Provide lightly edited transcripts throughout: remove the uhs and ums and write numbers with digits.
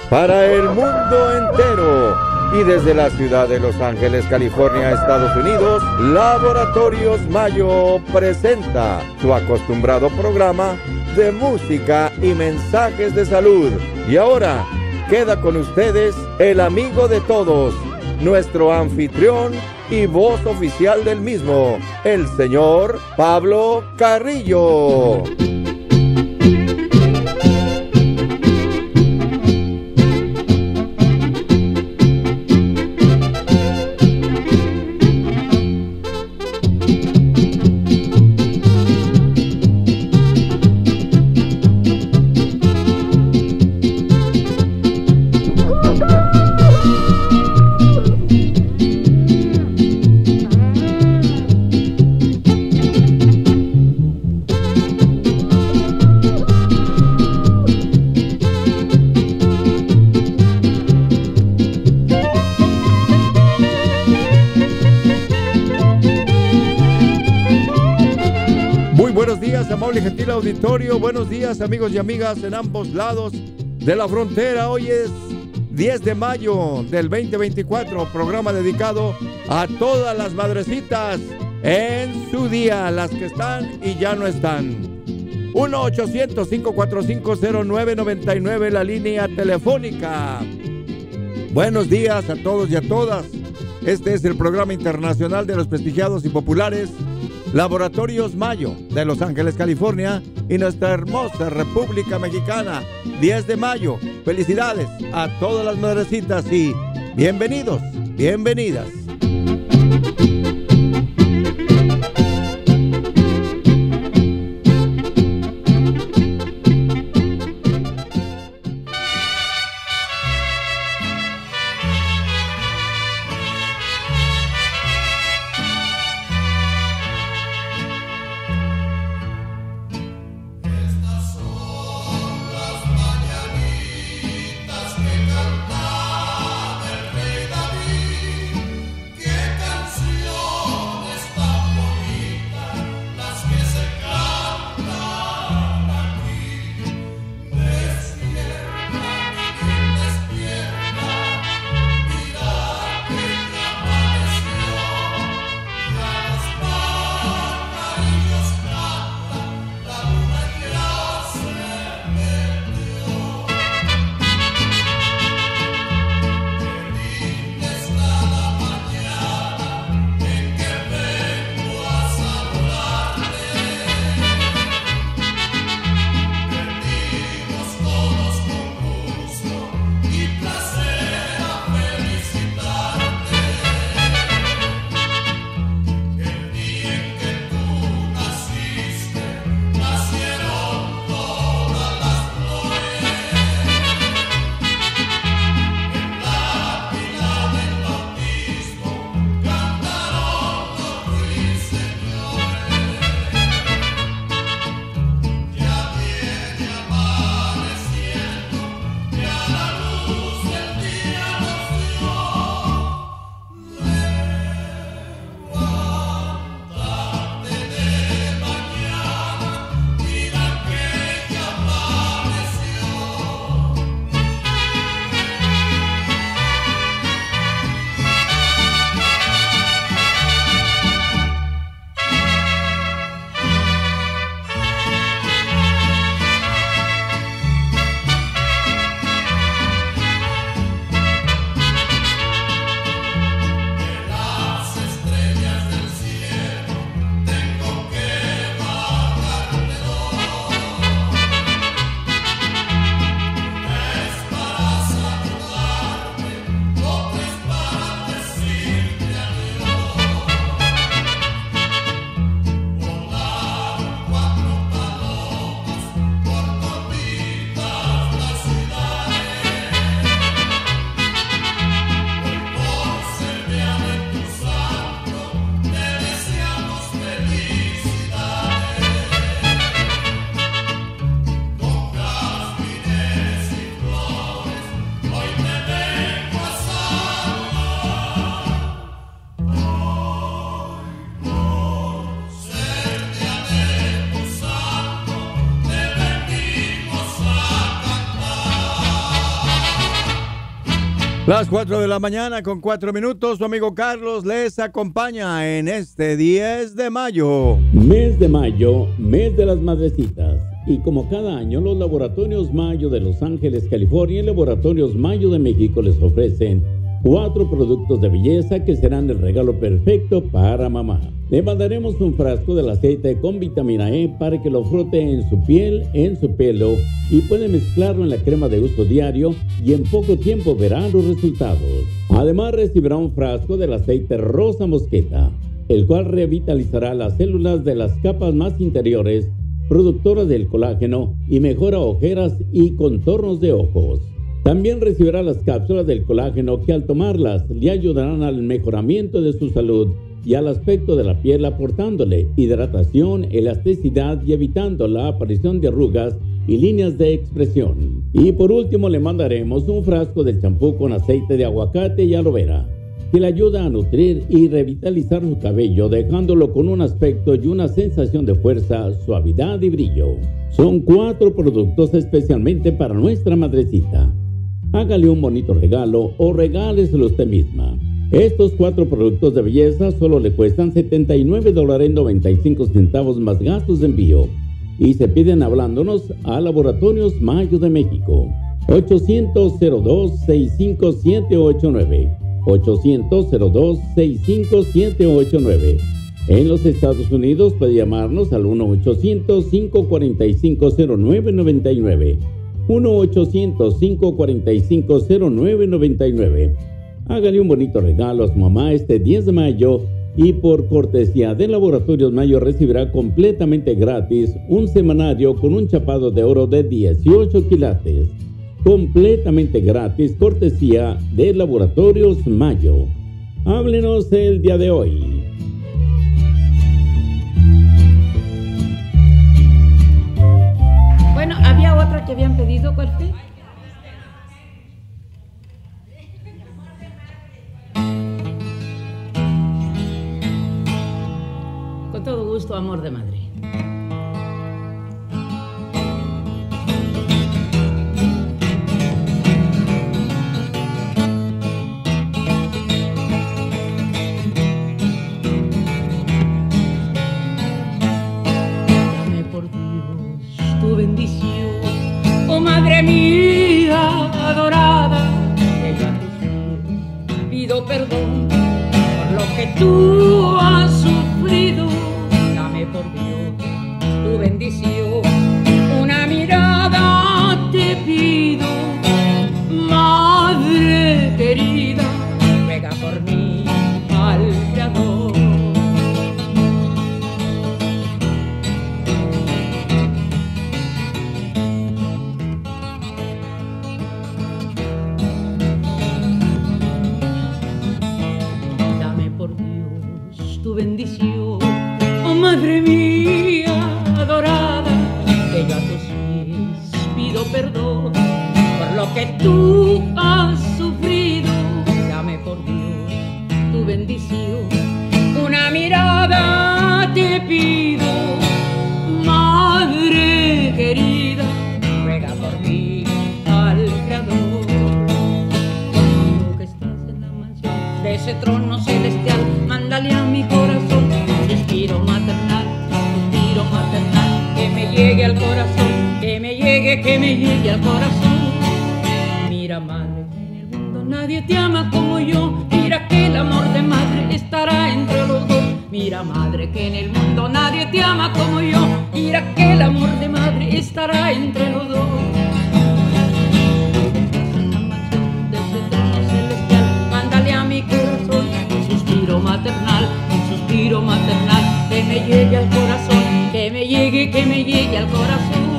para el mundo entero. Y desde la ciudad de Los Ángeles, California, Estados Unidos, Laboratorios Mayo presenta su acostumbrado programa de música y mensajes de salud. Y ahora queda con ustedes el amigo de todos, nuestro anfitrión y voz oficial del mismo, el señor Pablo Carrillo. Amable y gentil auditorio, buenos días amigos y amigas en ambos lados de la frontera. Hoy es 10 de mayo del 2024, programa dedicado a todas las madrecitas en su día, las que están y ya no están. 1-800-545-0999, la línea telefónica. Buenos días a todos y a todas. Este es el programa internacional de los prestigiados y populares Laboratorios Mayo de Los Ángeles, California, y nuestra hermosa República Mexicana. 10 de mayo. Felicidades a todas las madrecitas y bienvenidos, bienvenidas. Las 4 de la mañana con 4 minutos, su amigo Carlos les acompaña en este 10 de mayo. Mes de mayo, mes de las madrecitas. Y como cada año, los Laboratorios Mayo de Los Ángeles, California y Laboratorios Mayo de México les ofrecen 4 productos de belleza que serán el regalo perfecto para mamá. Le mandaremos un frasco del aceite con vitamina E para que lo frote en su piel, en su pelo y puede mezclarlo en la crema de uso diario y en poco tiempo verá los resultados. Además recibirá un frasco del aceite rosa mosqueta, el cual revitalizará las células de las capas más interiores, productoras del colágeno y mejora ojeras y contornos de ojos. También recibirá las cápsulas del colágeno que al tomarlas le ayudarán al mejoramiento de su salud y al aspecto de la piel, aportándole hidratación, elasticidad y evitando la aparición de arrugas y líneas de expresión. Y por último le mandaremos un frasco del champú con aceite de aguacate y aloe vera, que le ayuda a nutrir y revitalizar su cabello, dejándolo con un aspecto y una sensación de fuerza, suavidad y brillo. Son 4 productos especialmente para nuestra madrecita. Hágale un bonito regalo o regáleselo usted misma. Estos 4 productos de belleza solo le cuestan $79.95 más gastos de envío. Y se piden hablándonos a Laboratorios Mayo de México. 800-02-65789. 800-02-65789. En los Estados Unidos puede llamarnos al 1-800-545-0999. 1-800-545-0999. Hágale un bonito regalo a su mamá este 10 de mayo y por cortesía de Laboratorios Mayo recibirá completamente gratis un semanario con un chapado de oro de 18 quilates. Completamente gratis, cortesía de Laboratorios Mayo. Háblenos el día de hoy. Bueno, había otra que habían pedido, ¿cuál fue? Con todo gusto, amor de madre. Madre mía adorada, que yo a tus pies pido perdón por lo que tú has sufrido. Dame por Dios tu bendición, una mirada te pido. Madre querida, ruega por mí al Creador. Bendición, oh madre mía adorada, que yo a tus pies pido perdón por lo que tú has sufrido. Dame por Dios tu bendición, una mirada te pido. Madre querida, ruega por mí al Creador. Tú que estás en la mansión de ese trono celestial, mándale a mi corazón un suspiro maternal, que me llegue al corazón, que me llegue al corazón. Mira, madre, en el mundo nadie te ama como yo. Mira que el amor de madre estará entre los dos. Mira, madre, que en el mundo nadie te ama como yo. Mira que el amor de madre estará entre los dos. En la mansión de ese trono celestial, mándale a mi corazón un suspiro maternal, que me llegue al corazón, que me llegue al corazón.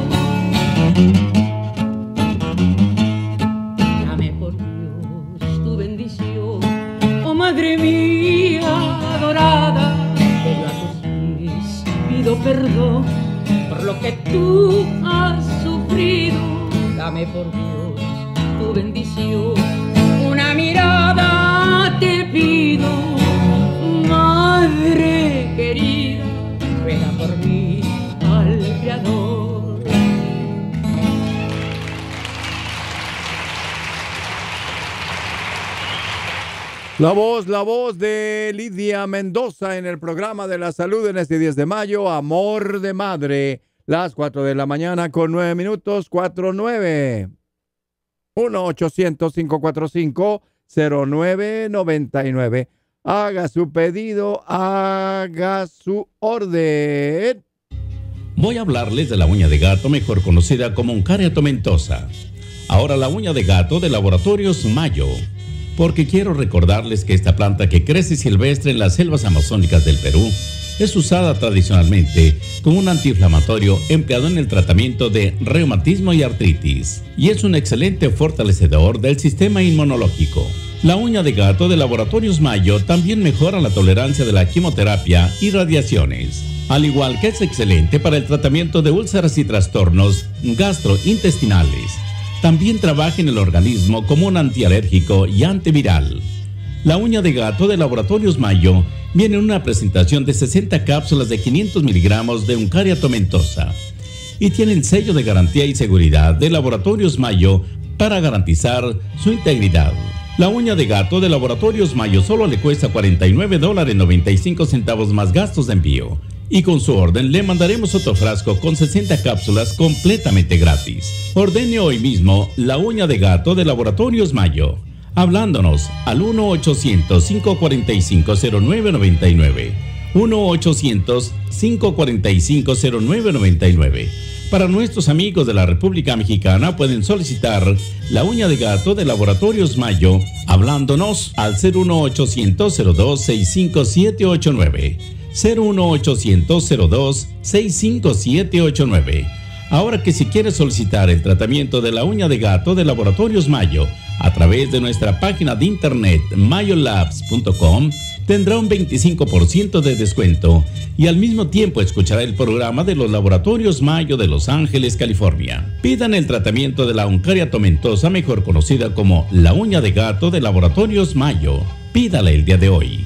Dame por Dios tu bendición, oh madre mía adorada, que yo a tus pies pido perdón por lo que tú has sufrido. Dame por Dios tu bendición, una mirada te pido. Madre querida, ruega por mí al Creador. La voz de Lidia Mendoza en el programa de la salud en este 10 de mayo, Amor de Madre, las 4 de la mañana con 9 minutos, 4-9. 1-800-545-0999. Haga su pedido, haga su orden. Voy a hablarles de la uña de gato, mejor conocida como Uncaria tomentosa. Ahora la uña de gato de Laboratorios Mayo, porque quiero recordarles que esta planta que crece silvestre en las selvas amazónicas del Perú es usada tradicionalmente como un antiinflamatorio empleado en el tratamiento de reumatismo y artritis, y es un excelente fortalecedor del sistema inmunológico. La uña de gato de Laboratorios Mayo también mejora la tolerancia de la quimioterapia y radiaciones, al igual que es excelente para el tratamiento de úlceras y trastornos gastrointestinales. También trabaja en el organismo como un antialérgico y antiviral. La uña de gato de Laboratorios Mayo viene en una presentación de 60 cápsulas de 500 miligramos de Uncaria tomentosa y tiene el sello de garantía y seguridad de Laboratorios Mayo para garantizar su integridad. La uña de gato de Laboratorios Mayo solo le cuesta $49.95 más gastos de envío. Y con su orden le mandaremos otro frasco con 60 cápsulas completamente gratis. Ordene hoy mismo la uña de gato de Laboratorios Mayo, hablándonos al 1-800-545-0999. 1-800-545-0999. Para nuestros amigos de la República Mexicana pueden solicitar la uña de gato de Laboratorios Mayo, hablándonos al 01800-02-65789. 01800-02-65789. Ahora que si quieres solicitar el tratamiento de la uña de gato de Laboratorios Mayo a través de nuestra página de internet mayolabs.com, tendrá un 25% de descuento y al mismo tiempo escuchará el programa de los Laboratorios Mayo de Los Ángeles, California. Pidan el tratamiento de la Uncaria tomentosa, mejor conocida como la uña de gato de Laboratorios Mayo. Pídala el día de hoy.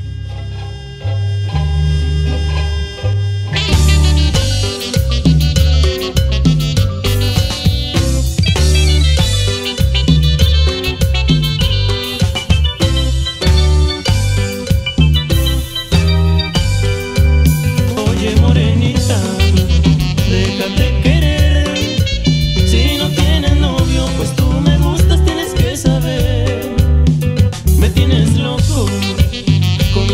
Con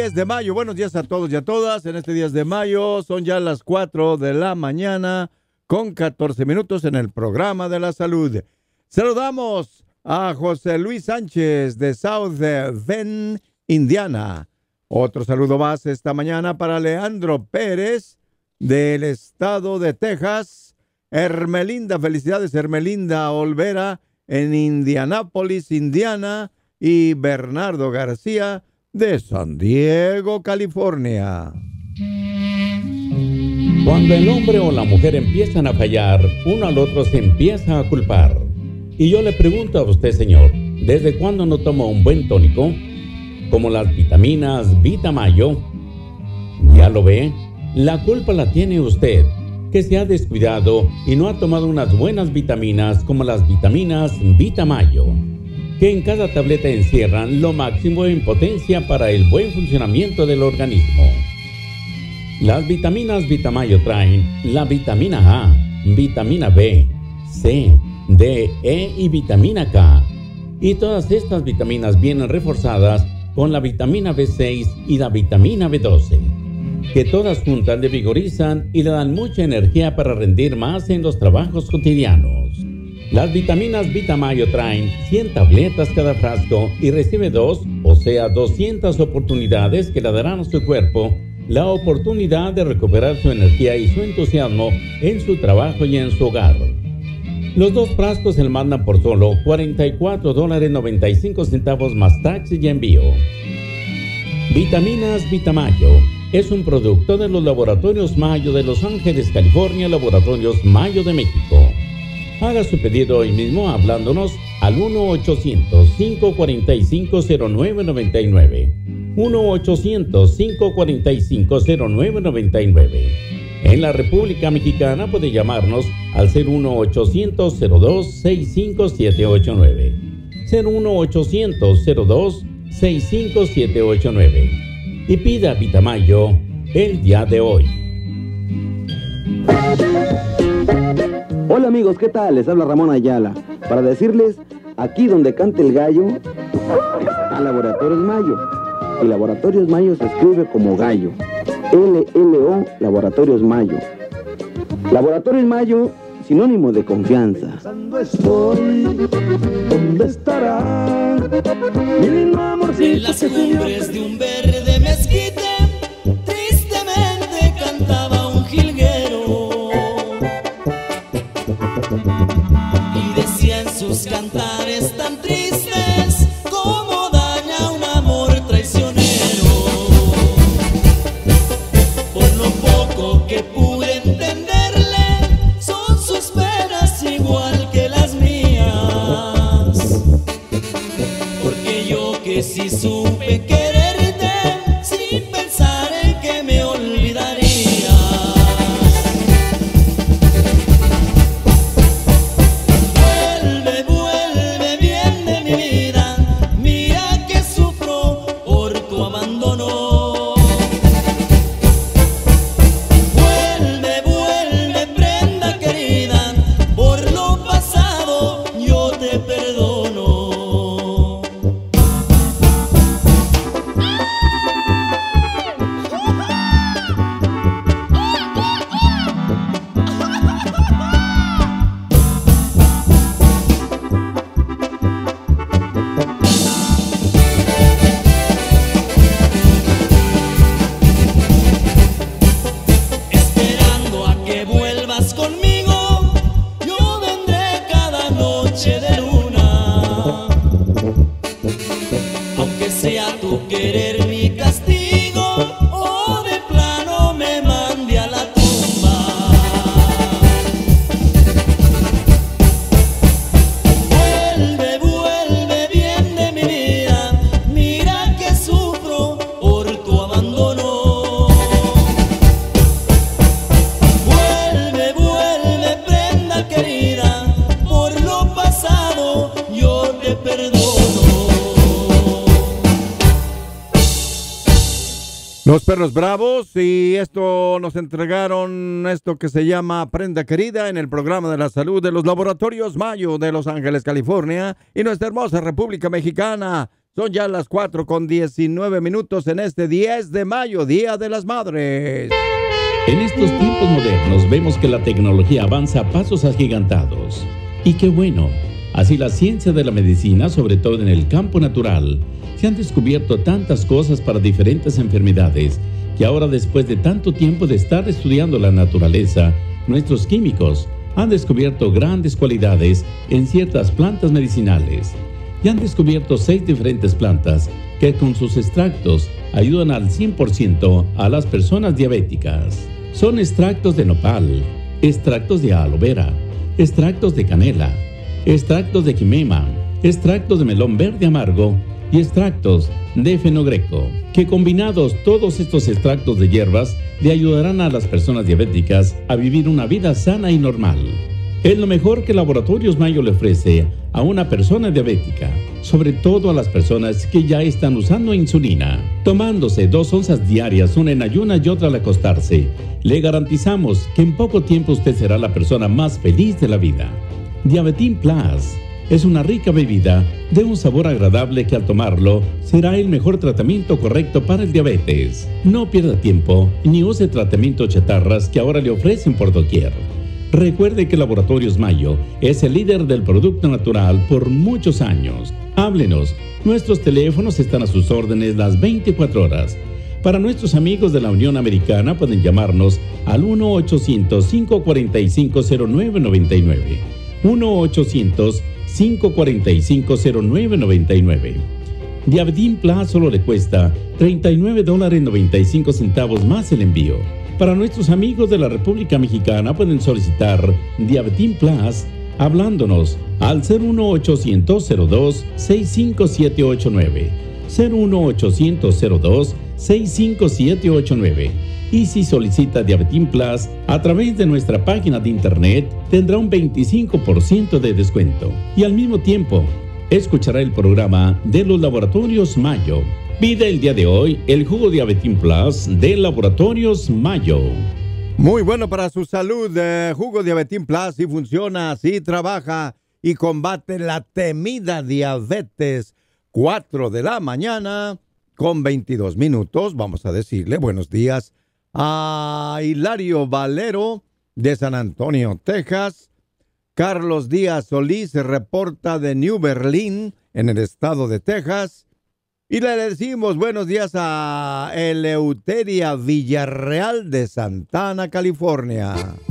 10 de mayo. Buenos días a todos y a todas. En este 10 de mayo son ya las 4 de la mañana con 14 minutos en el programa de la salud. Saludamos a José Luis Sánchez de South Bend, Indiana. Otro saludo más esta mañana para Leandro Pérez del estado de Texas. Hermelinda, felicidades Hermelinda Olvera en Indianápolis, Indiana. Y Bernardo García de San Diego, California. Cuando el hombre o la mujer empiezan a fallar, uno al otro se empieza a culpar. Y yo le pregunto a usted, señor, ¿desde cuándo no toma un buen tónico? Como las vitaminas Vitamayo. ¿Ya lo ve? La culpa la tiene usted, que se ha descuidado y no ha tomado unas buenas vitaminas como las vitaminas Vitamayo, que en cada tableta encierran lo máximo en potencia para el buen funcionamiento del organismo. Las vitaminas Vitamayo traen la vitamina A, vitamina B, C, D, E y vitamina K. Y todas estas vitaminas vienen reforzadas con la vitamina B6 y la vitamina B12, que todas juntas le vigorizan y le dan mucha energía para rendir más en los trabajos cotidianos. Las vitaminas Vitamayo traen 100 tabletas cada frasco y recibe 2, o sea 200 oportunidades que le darán a su cuerpo la oportunidad de recuperar su energía y su entusiasmo en su trabajo y en su hogar. Los 2 frascos se le mandan por solo $44.95 más taxi y envío. Vitaminas Vitamayo es un producto de los Laboratorios Mayo de Los Ángeles, California, Laboratorios Mayo de México. Haga su pedido hoy mismo hablándonos al 1-800-545-0999. 1-800-545-0999. En la República Mexicana puede llamarnos al 01800-02-65789. 01800-02-65789. Y pida Vitamayo el día de hoy. Hola amigos, ¿qué tal? Les habla Ramón Ayala para decirles, aquí donde canta el gallo, a Laboratorios Mayo. Y Laboratorios Mayo se escribe como gallo. LLO, Laboratorios Mayo. Laboratorios Mayo, sinónimo de confianza. Estoy, ¿dónde estará mi lindo amorcito? En las cumbres de un verde mezquite, tristemente cantaba un jilguero. Y decía en sus cantares tan tristes cómo daña un amor traicionero. Por lo poco que pude entenderle, son sus penas igual que las mías. Porque yo que sí supe quererte sin pensar en que me olvidarías. Vuelve bien de mi vida, mira que sufro por tu abandono. Vuelve prenda querida, por lo pasado yo te perdono. Esperando a que vuelvas conmigo, yo vendré cada noche de luna. Aunque sea tu querer mi castigo, o de plano me mande a la tumba. Vuelve bien de mi vida, mira que sufro por tu abandono. Vuelve prenda querida, por lo pasado yo te perdono. Los Perros Bravos, y esto nos entregaron esto que se llama Prenda Querida en el programa de la salud de los Laboratorios Mayo de Los Ángeles, California, y nuestra hermosa República Mexicana. Son ya las 4:19 en este 10 de mayo, Día de las Madres. En estos tiempos modernos vemos que la tecnología avanza a pasos agigantados. Y qué bueno, así la ciencia de la medicina, sobre todo en el campo natural, se han descubierto tantas cosas para diferentes enfermedades, que ahora después de tanto tiempo de estar estudiando la naturaleza, nuestros químicos han descubierto grandes cualidades en ciertas plantas medicinales. Y han descubierto 6 diferentes plantas que con sus extractos ayudan al 100% a las personas diabéticas. Son extractos de nopal, extractos de aloe vera, extractos de canela, extractos de quimema, extractos de melón verde amargo y extractos de fenogreco, que combinados todos estos extractos de hierbas le ayudarán a las personas diabéticas a vivir una vida sana y normal. Es lo mejor que Laboratorios Mayo le ofrece a una persona diabética, sobre todo a las personas que ya están usando insulina. Tomándose 2 onzas diarias, una en ayunas y otra al acostarse, le garantizamos que en poco tiempo usted será la persona más feliz de la vida. Diabetín Plus es una rica bebida de un sabor agradable que al tomarlo será el mejor tratamiento correcto para el diabetes. No pierda tiempo ni use tratamientos chatarras que ahora le ofrecen por doquier. Recuerde que Laboratorios Mayo es el líder del producto natural por muchos años. Háblenos, nuestros teléfonos están a sus órdenes las 24 horas. Para nuestros amigos de la Unión Americana pueden llamarnos al 1-800-545-0999. 1-800-545-0999. Diabetín Plus solo le cuesta $39.95 más el envío. Para nuestros amigos de la República Mexicana pueden solicitar Diabetín Plus hablándonos al 01800-02-65789. 01800-02-65789. Y si solicita Diabetín Plus a través de nuestra página de internet, tendrá un 25% de descuento. Y al mismo tiempo, escuchará el programa de los Laboratorios Mayo. Pide el día de hoy el jugo Diabetín Plus de Laboratorios Mayo. Muy bueno para su salud, jugo Diabetín Plus, sí funciona, sí trabaja y combate la temida diabetes. 4 de la mañana con 22 minutos. Vamos a decirle buenos días a Hilario Valero de San Antonio, Texas. Carlos Díaz Solís se reporta de New Berlin, en el estado de Texas. Y le decimos buenos días a Eleuteria Villarreal de Santana, California.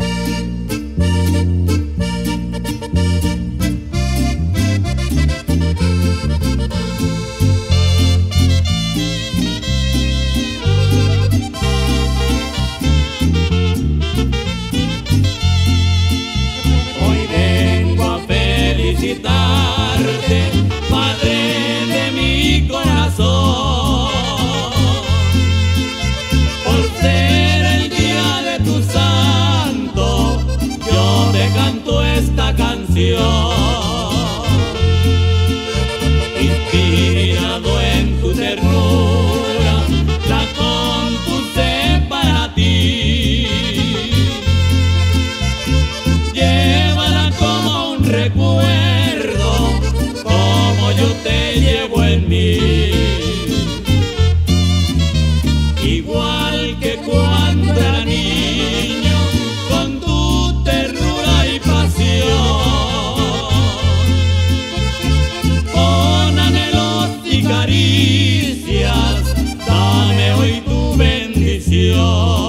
Hoy vengo a felicitarte, Padre de mi corazón, por ser el día de tu santo. Yo te canto esta canción, inspirado en tu ternura, la compuse para ti. Llévala como un recuerdo, como yo te llevo en mí. Igual que cuando era niño, con tu ternura y pasión, con anhelos y caricias, dame hoy tu bendición.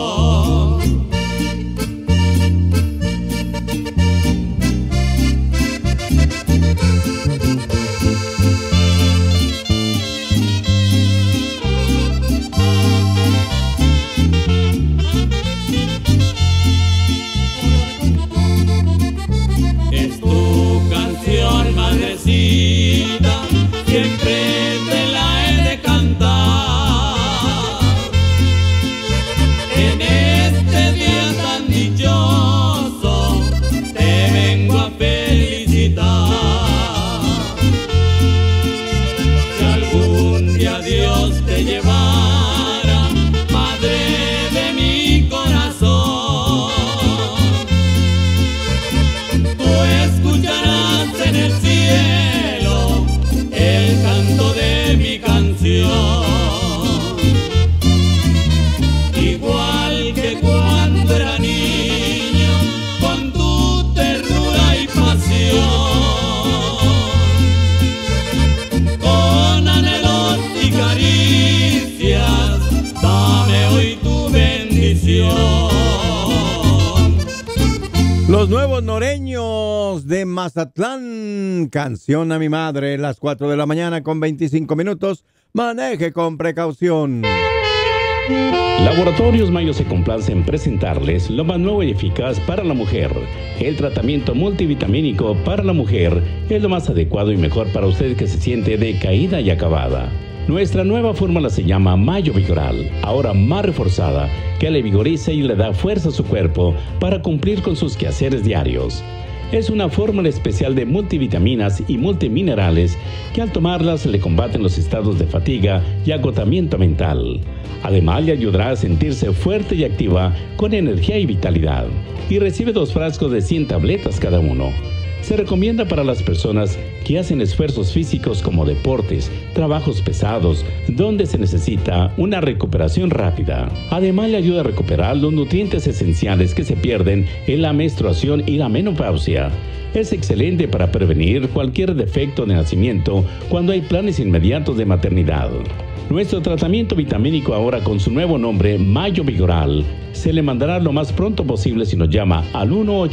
Mazatlán. Canción a mi madre, las 4 de la mañana con 25 minutos. Maneje con precaución. Laboratorios Mayo se complace en presentarles lo más nuevo y eficaz para la mujer. El tratamiento multivitamínico para la mujer es lo más adecuado y mejor para usted que se siente decaída y acabada. Nuestra nueva fórmula se llama Mayo Vigoral, ahora más reforzada, que le vigoriza y le da fuerza a su cuerpo para cumplir con sus quehaceres diarios. Es una fórmula especial de multivitaminas y multiminerales que al tomarlas le combaten los estados de fatiga y agotamiento mental. Además le ayudará a sentirse fuerte y activa con energía y vitalidad. Y recibe 2 frascos de 100 tabletas cada uno. Se recomienda para las personas que hacen esfuerzos físicos como deportes, trabajos pesados, donde se necesita una recuperación rápida. Además le ayuda a recuperar los nutrientes esenciales que se pierden en la menstruación y la menopausia. Es excelente para prevenir cualquier defecto de nacimiento cuando hay planes inmediatos de maternidad. Nuestro tratamiento vitamínico ahora con su nuevo nombre, Mayo Vigoral, se le mandará lo más pronto posible si nos llama al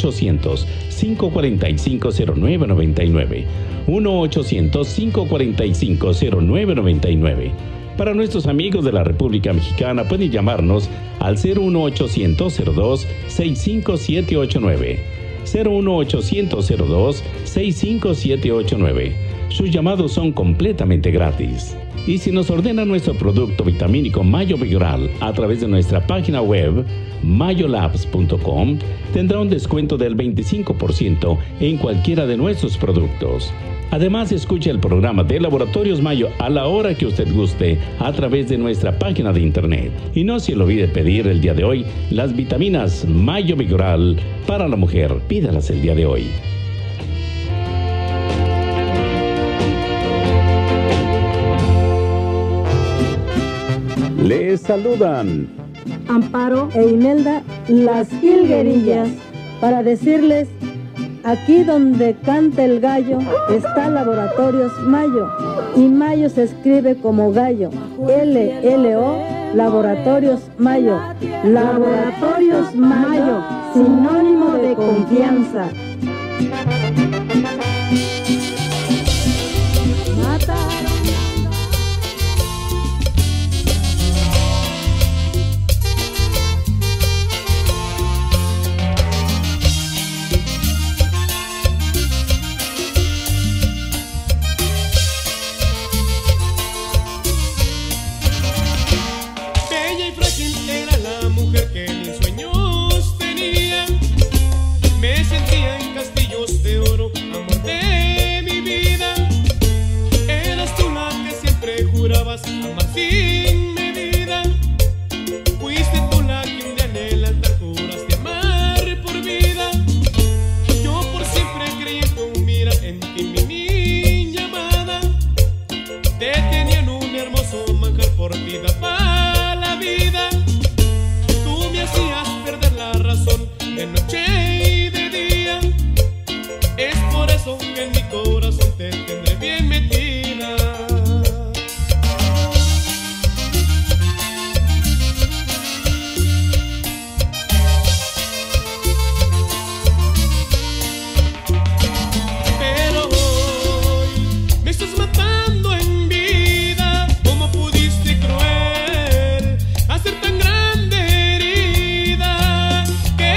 1-800-545-0999. 1-800-545-0999. Para nuestros amigos de la República Mexicana pueden llamarnos al 01800-02-65789. 01800-02-65789. Sus llamados son completamente gratis. Y si nos ordena nuestro producto vitamínico Mayo Vigoral a través de nuestra página web mayolabs.com, tendrá un descuento del 25% en cualquiera de nuestros productos. Además, escuche el programa de Laboratorios Mayo a la hora que usted guste a través de nuestra página de internet. Y no se le olvide pedir el día de hoy las vitaminas Mayo Vigoral para la mujer. Pídalas el día de hoy. Les saludan Amparo e Imelda, las Jilguerillas, para decirles: aquí donde canta el gallo está Laboratorios Mayo, y Mayo se escribe como gallo, LLO, Laboratorios Mayo. Laboratorios Mayo, sinónimo de confianza.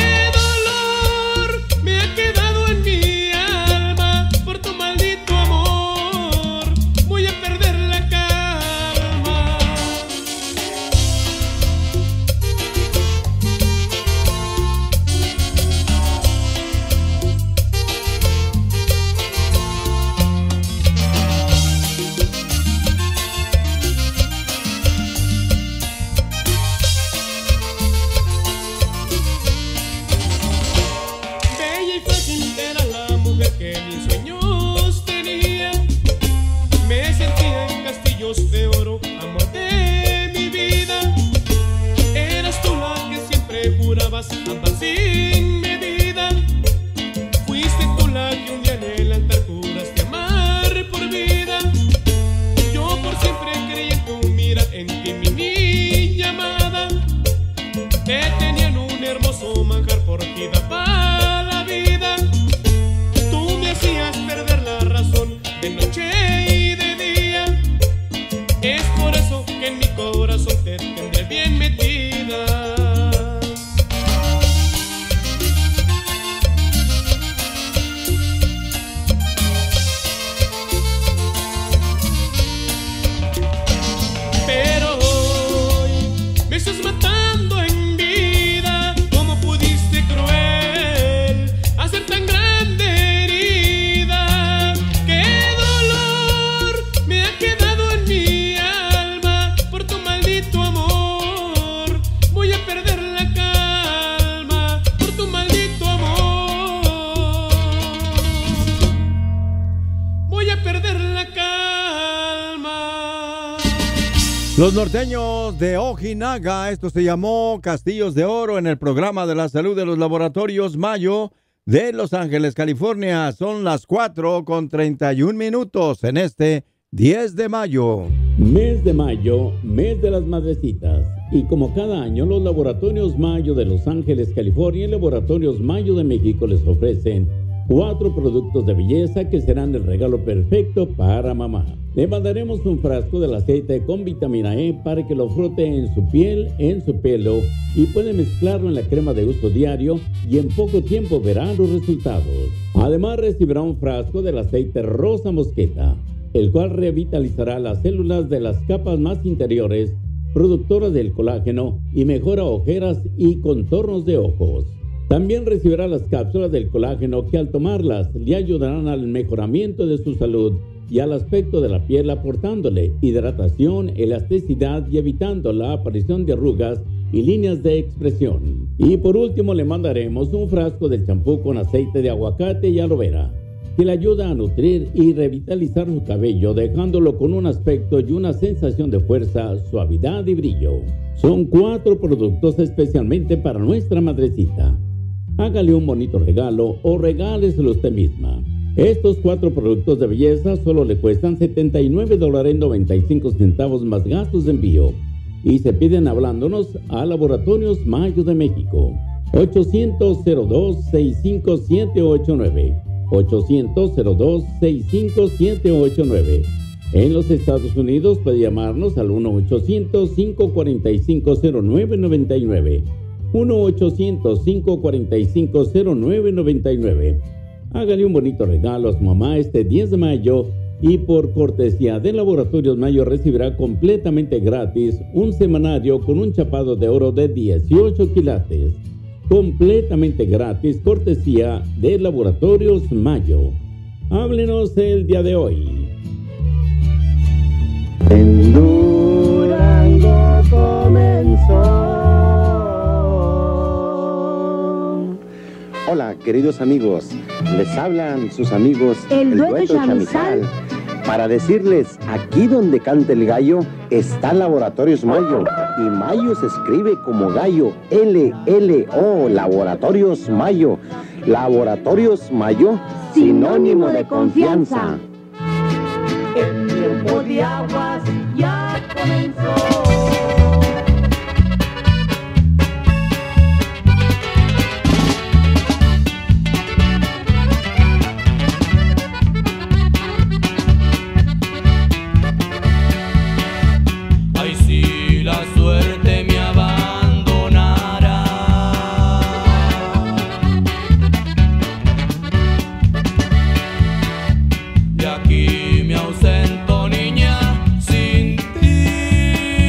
Amor de noche y de día. Es por eso que en mi corazón te tendré bien metida. Pero hoy me estás matando en vida. ¿Cómo pudiste, cruel, hacer tan grande herida? ¡Qué dolor me ha quedado en mi alma! Por tu maldito amor voy a perder la calma. Por tu maldito amor voy a perder la calma. Los norteños de Ojinaga, esto se llamó Castillos de Oro en el programa de la salud de los laboratorios Mayo de Los Ángeles, California. Son las 4:31 en este 10 de mayo. Mes de mayo, mes de las madrecitas. Y como cada año, los laboratorios Mayo de Los Ángeles, California y laboratorios Mayo de México les ofrecen 4 productos de belleza que serán el regalo perfecto para mamá. Le mandaremos un frasco del aceite con vitamina E para que lo frote en su piel, en su pelo, y puede mezclarlo en la crema de uso diario y en poco tiempo verá los resultados. Además recibirá un frasco del aceite rosa mosqueta, el cual revitalizará las células de las capas más interiores, productoras del colágeno y mejora ojeras y contornos de ojos. También recibirá las cápsulas del colágeno que al tomarlas le ayudarán al mejoramiento de su salud y al aspecto de la piel, aportándole hidratación, elasticidad y evitando la aparición de arrugas y líneas de expresión. Y por último le mandaremos un frasco del champú con aceite de aguacate y aloe vera, que le ayuda a nutrir y revitalizar su cabello, dejándolo con un aspecto y una sensación de fuerza, suavidad y brillo. Son 4 productos especialmente para nuestra madrecita. Hágale un bonito regalo o regáleselo usted misma. Estos 4 productos de belleza solo le cuestan $79.95 más gastos de envío. Y se piden hablándonos a Laboratorios Mayo de México. 800-02-65789. 800-02-65789. En los Estados Unidos puede llamarnos al 1-800-545-0999. 1-800-545-0999. Hágale un bonito regalo a su mamá este 10 de mayo y por cortesía de Laboratorios Mayo recibirá completamente gratis un semanario con un chapado de oro de 18 quilates. Completamente gratis, cortesía de Laboratorios Mayo. Háblenos el día de hoy. En Durango comenzó. Hola, queridos amigos. Les hablan sus amigos El Dueto Chamizal para decirles, aquí donde canta el gallo está Laboratorios Mayo, y Mayo se escribe como gallo, L-L-O, Laboratorios Mayo. Laboratorios Mayo, sinónimo de confianza. El tiempo de aguas ya comenzó. Me ausento, niña, sin ti.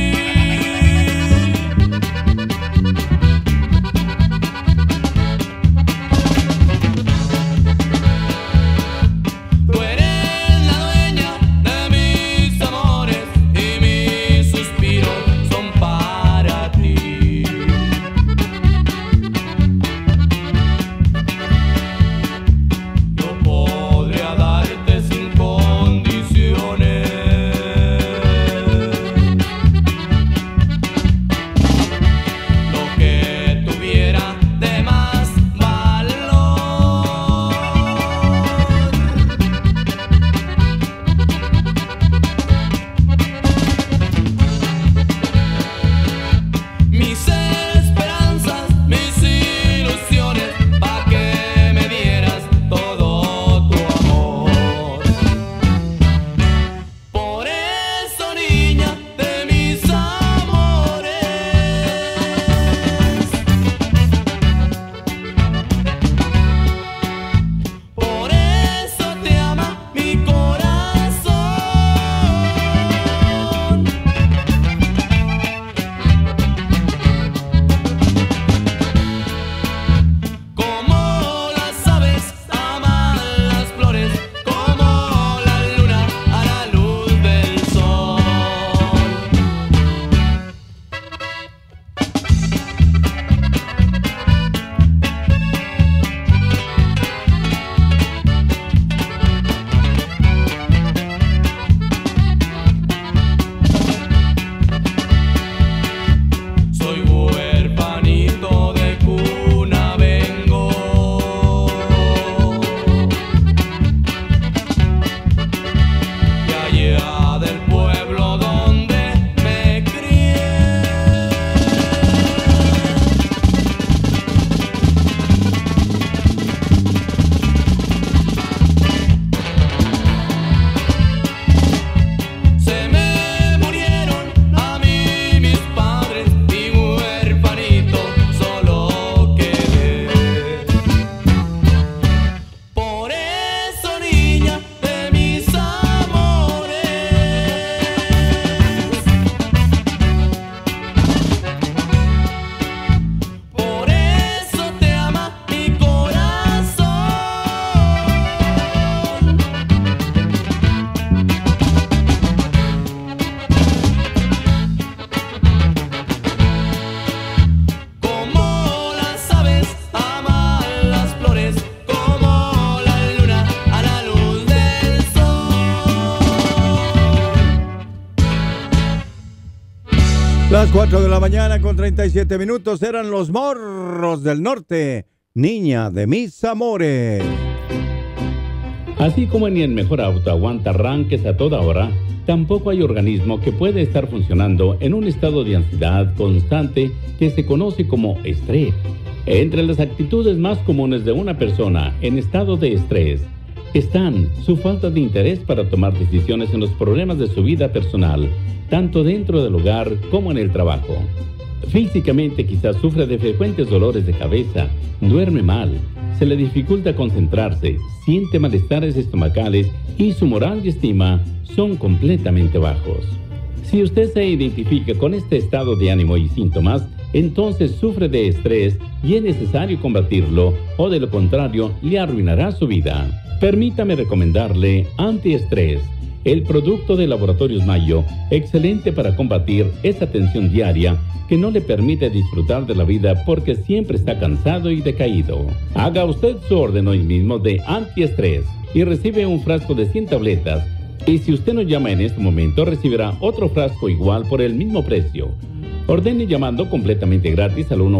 las 4 de la mañana con 37 minutos eran Los Morros del Norte, Niña de mis amores. Así como ni el mejor auto aguanta arranques a toda hora, tampoco hay organismo que puede estar funcionando en un estado de ansiedad constante que se conoce como estrés. Entre las actitudes más comunes de una persona en estado de estrés están su falta de interés para tomar decisiones en los problemas de su vida personal, tanto dentro del hogar como en el trabajo. Físicamente quizás sufre de frecuentes dolores de cabeza, duerme mal, se le dificulta concentrarse, siente malestares estomacales y su moral y estima son completamente bajos. Si usted se identifica con este estado de ánimo y síntomas, entonces sufre de estrés y es necesario combatirlo o de lo contrario le arruinará su vida. Permítame recomendarle Antiestrés, el producto de Laboratorios Mayo, excelente para combatir esa tensión diaria que no le permite disfrutar de la vida porque siempre está cansado y decaído. Haga usted su orden hoy mismo de Antiestrés y recibe un frasco de 100 tabletas. Y si usted nos llama en este momento, recibirá otro frasco igual por el mismo precio. Ordene llamando completamente gratis al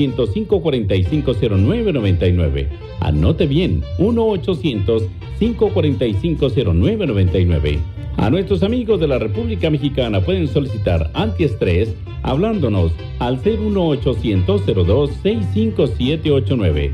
1-800-545-0999. Anote bien, 1-800-545-0999. A nuestros amigos de la República Mexicana pueden solicitar Antiestrés hablándonos al 01800-02-65789.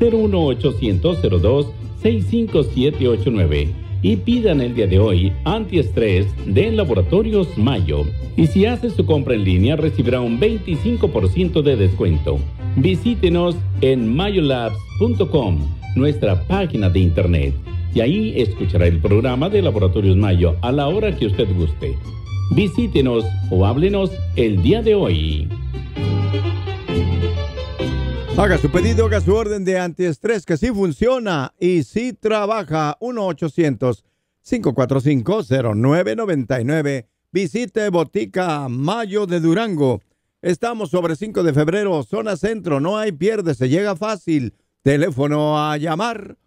01800-02-65789. Y pidan el día de hoy Antiestrés de Laboratorios Mayo. Y si hace su compra en línea recibirá un 25% de descuento. Visítenos en mayolabs.com, nuestra página de internet. Y ahí escuchará el programa de Laboratorios Mayo a la hora que usted guste. Visítenos o háblenos el día de hoy. Haga su pedido, haga su orden de Antiestrés que sí funciona y sí trabaja. 1-800-545-0999. Visite Botica Mayo de Durango. Estamos sobre 5 de febrero, zona centro. No hay pierde, se llega fácil. Teléfono a llamar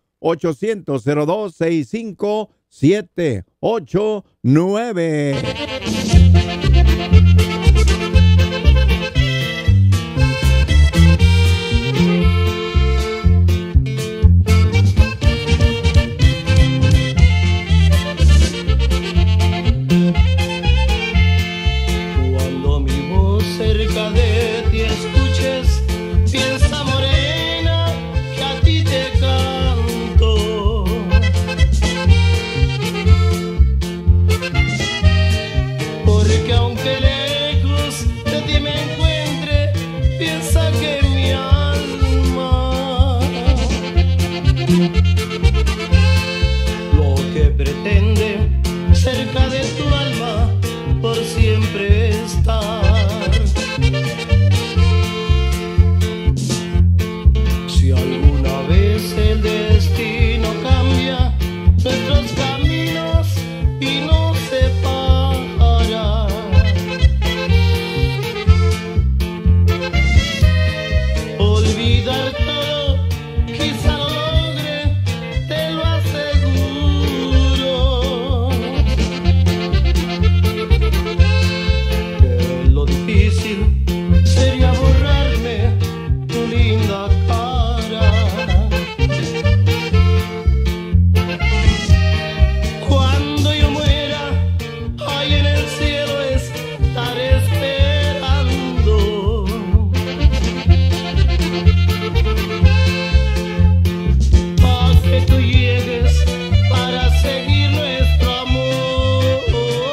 800-02-65789. Cerca de tu alma por siempre estar. Si alguna vez el destino cambia nuestros caminos y nos separa, olvidar todo quizá lo logre, te lo aseguro. Sería borrarme tu linda cara. Cuando yo muera, ahí en el cielo estaré esperando. A que tú llegues para seguir nuestro amor.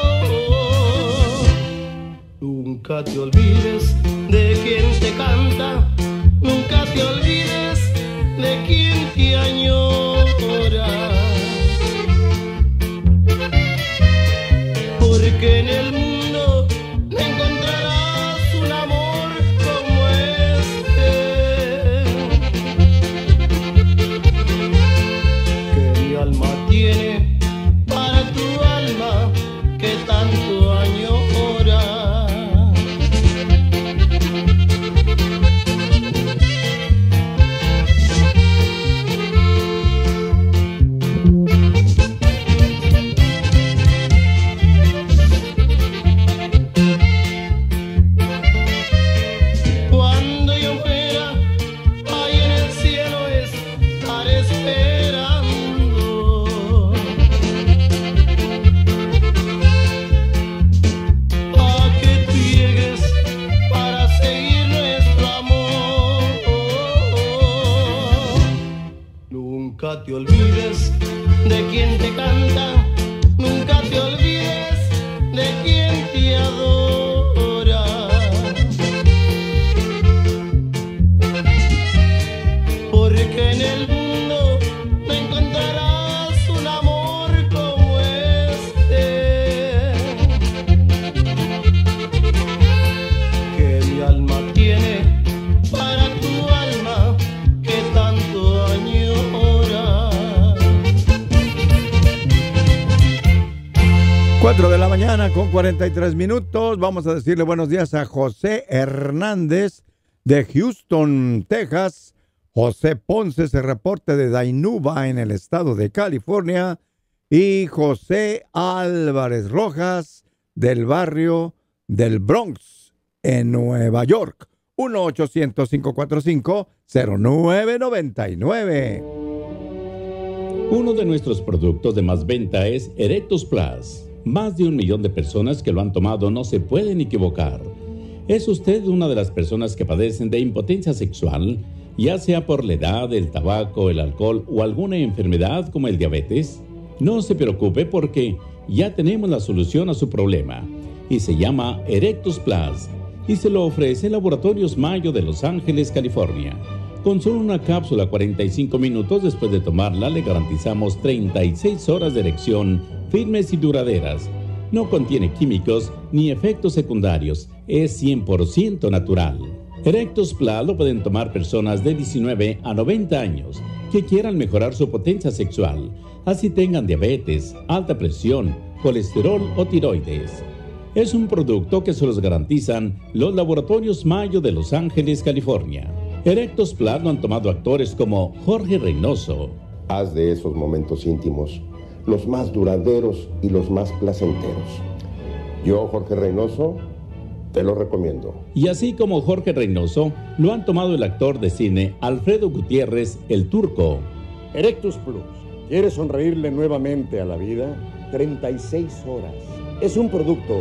Nunca te olvides de quien te canta, nunca te olvides de quien te añora, porque en el mundo no encontrarás un amor como este, que mi alma tiene para tu alma que tanto añora. te olvides de quien te canta, nunca te olvides de quien te adora. Porque en el mundo no encontrarás un amor como este, que mi alma tiene para tu alma que tanto añora. 4 de la mañana con 43 minutos. Vamos a decirle buenos días a José Hernández de Houston, Texas. José Ponce se reporta de Dainuba en el estado de California. Y José Álvarez Rojas del barrio del Bronx en Nueva York. 1-800-545-0999. Uno de nuestros productos de más venta es Erectus Plus. Más de 1 millón de personas que lo han tomado no se pueden equivocar. ¿Es usted una de las personas que padecen de impotencia sexual, ya sea por la edad, el tabaco, el alcohol o alguna enfermedad como el diabetes? No se preocupe porque ya tenemos la solución a su problema y se llama Erectus Plus y se lo ofrece Laboratorios Mayo de Los Ángeles, California. Con solo una cápsula 45 minutos después de tomarla le garantizamos 36 horas de erección firmes y duraderas. No contiene químicos ni efectos secundarios, es 100% natural. Erectus Plus lo pueden tomar personas de 19 a 90 años que quieran mejorar su potencia sexual, así tengan diabetes, alta presión, colesterol o tiroides. Es un producto que se los garantizan los Laboratorios Mayo de Los Ángeles, California. Erectus Plus lo han tomado actores como Jorge Reynoso. Haz de esos momentos íntimos los más duraderos y los más placenteros. Yo, Jorge Reynoso, te lo recomiendo. Y así como Jorge Reynoso, lo han tomado el actor de cine Alfredo Gutiérrez, el Turco. Erectus Plus. ¿Quieres sonreírle nuevamente a la vida? 36 horas. Es un producto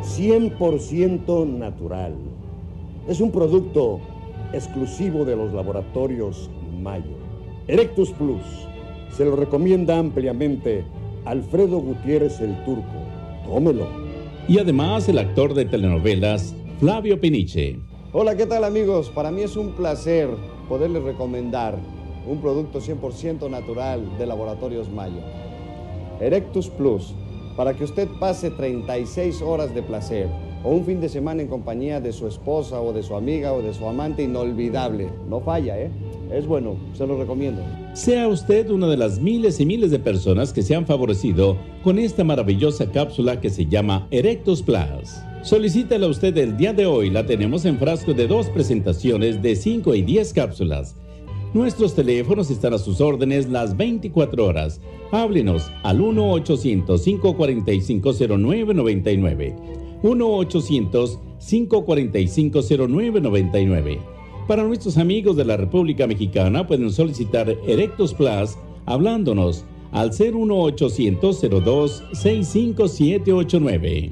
100% natural. Es un producto exclusivo de los Laboratorios Mayo. Erectus Plus. Se lo recomienda ampliamente Alfredo Gutiérrez, el Turco. Tómelo. Y además el actor de telenovelas Flavio Peniche. Hola, ¿qué tal, amigos? Para mí es un placer poderles recomendar un producto 100% natural de Laboratorios Mayo. Erectus Plus, para que usted pase 36 horas de placer o un fin de semana en compañía de su esposa o de su amiga o de su amante inolvidable. No falla, ¿eh? Es bueno, se lo recomiendo. Sea usted una de las miles y miles de personas que se han favorecido con esta maravillosa cápsula que se llama Erectus Plus. Solicítala usted el día de hoy. La tenemos en frasco de 2 presentaciones de 5 y 10 cápsulas. Nuestros teléfonos están a sus órdenes las 24 horas. Háblenos al 1-800-545-0999. 1-800-545-0999. Para nuestros amigos de la República Mexicana pueden solicitar Erectus Plus hablándonos al 01800-02-65789.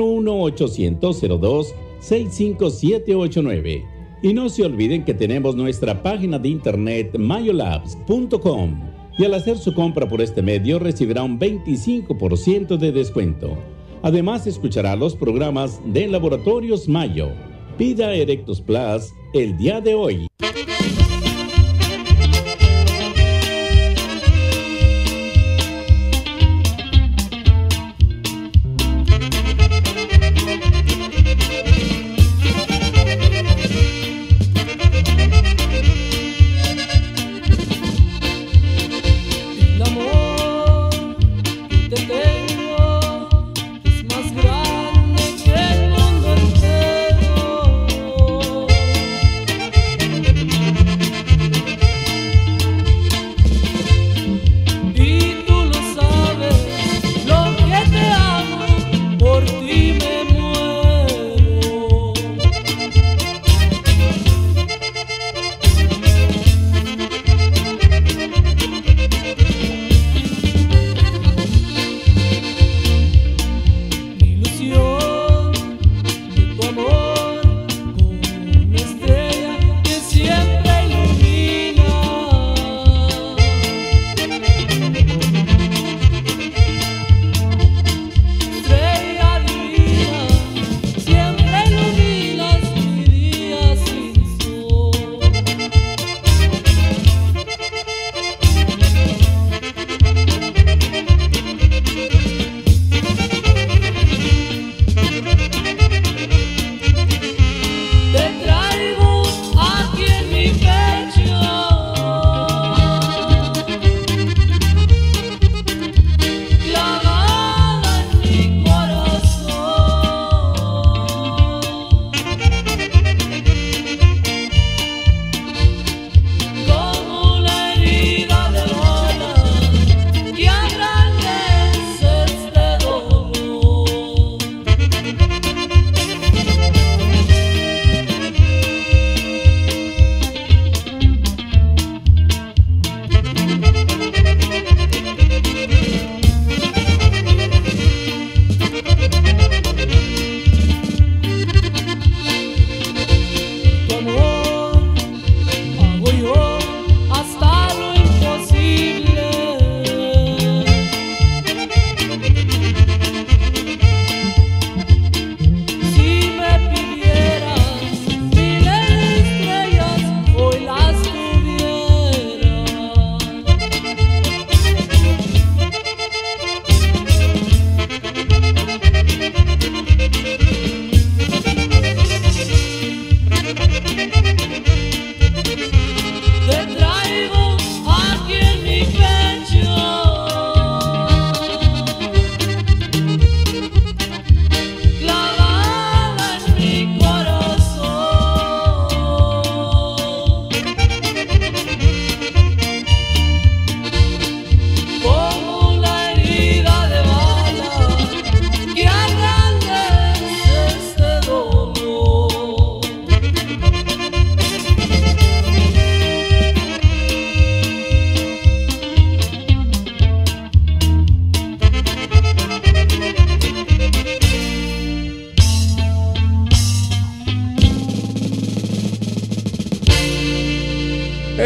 01800-02-65789. Y no se olviden que tenemos nuestra página de internet mayolabs.com y al hacer su compra por este medio recibirá un 25% de descuento. Además escuchará los programas de Laboratorios Mayo. Pida Erectus Plus el día de hoy. El amor que te tengo es más grande que el mundo entero.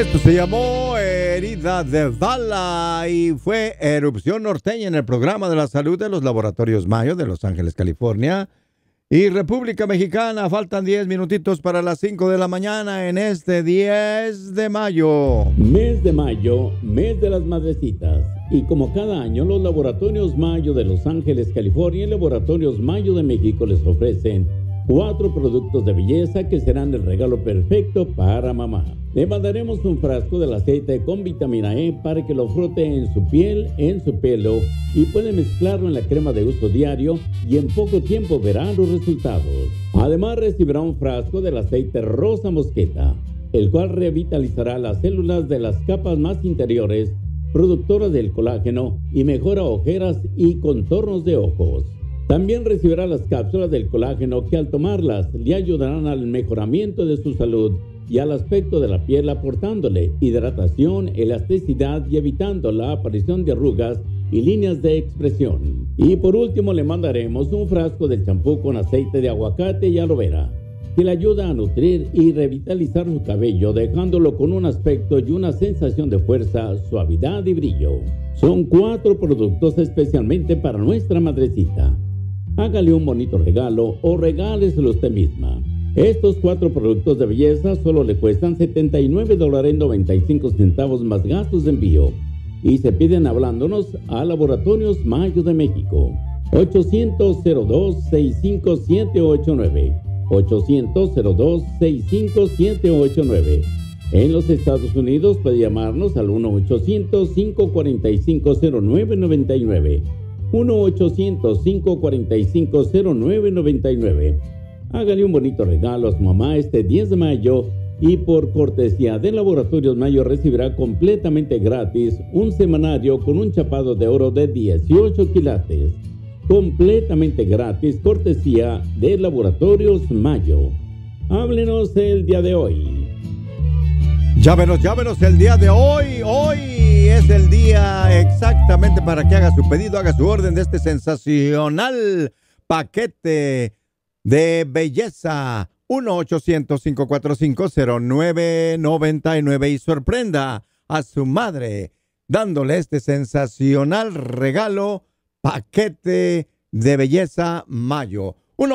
Esto se llamó Herida de Bala y fue Erupción Norteña en el programa de la salud de los Laboratorios Mayo de Los Ángeles, California. Y República Mexicana, faltan 10 minutitos para las 5 de la mañana en este 10 de mayo. Mes de mayo, mes de las madrecitas. Y como cada año, los Laboratorios Mayo de Los Ángeles, California y Laboratorios Mayo de México les ofrecen 4 productos de belleza que serán el regalo perfecto para mamá. Le mandaremos un frasco del aceite con vitamina E para que lo frote en su piel, en su pelo y puede mezclarlo en la crema de uso diario y en poco tiempo verá los resultados. Además recibirá un frasco del aceite rosa mosqueta, el cual revitalizará las células de las capas más interiores, productoras del colágeno y mejora ojeras y contornos de ojos. También recibirá las cápsulas del colágeno que al tomarlas le ayudarán al mejoramiento de su salud y al aspecto de la piel, aportándole hidratación, elasticidad y evitando la aparición de arrugas y líneas de expresión. Y por último le mandaremos un frasco del champú con aceite de aguacate y aloe vera, que le ayuda a nutrir y revitalizar su cabello, dejándolo con un aspecto y una sensación de fuerza, suavidad y brillo. Son 4 productos especialmente para nuestra madrecita. Hágale un bonito regalo o regáleselo usted misma. Estos 4 productos de belleza solo le cuestan $79.95 más gastos de envío y se piden hablándonos a Laboratorios Mayo de México. 800-02-65789. 800-02-65789. En los Estados Unidos puede llamarnos al 1-800-545-0999. 1-800-545-0999. Hágale un bonito regalo a su mamá este 10 de mayo y por cortesía de Laboratorios Mayo recibirá completamente gratis un semanario con un chapado de oro de 18 quilates. Completamente gratis, cortesía de Laboratorios Mayo. Háblenos el día de hoy. Llámenos el día de hoy. Hoy es el día exactamente para que haga su pedido, haga su orden de este sensacional paquete de belleza. 1-800-545-0999 y sorprenda a su madre dándole este sensacional regalo, paquete de belleza Mayo.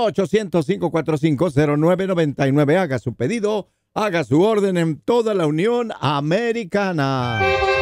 1-800-545-0999. Haga su pedido, haga su orden en toda la Unión Americana.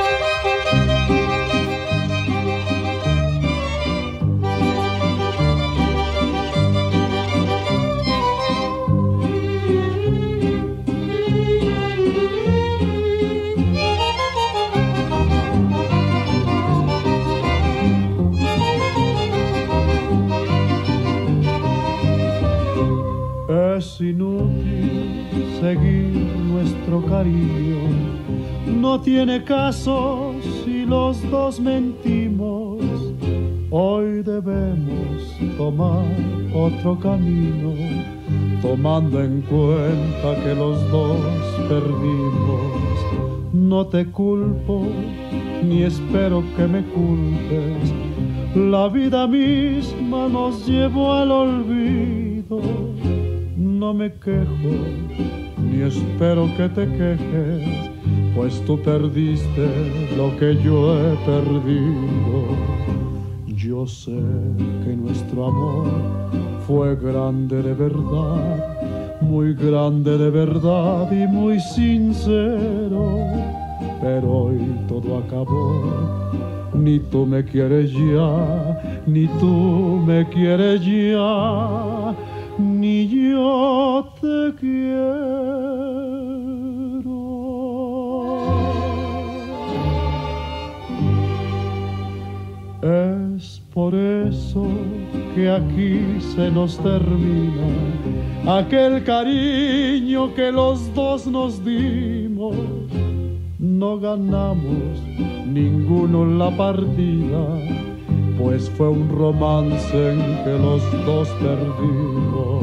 Es inútil seguir nuestro cariño, no tiene caso si los dos mentimos. Hoy debemos tomar otro camino, tomando en cuenta que los dos perdimos. No te culpo, ni espero que me culpes, la vida misma nos llevó al olvido. No me quejo, ni espero que te quejes, pues tú perdiste lo que yo he perdido. Yo sé que nuestro amor fue grande de verdad, muy grande de verdad y muy sincero, pero hoy todo acabó. Ni tú me quieres ya, ni tú me quieres ya, ni yo te quiero. Es por eso que aquí se nos termina aquel cariño que los dos nos dimos. No ganamos ninguno la partida, pues fue un romance en que los dos perdimos.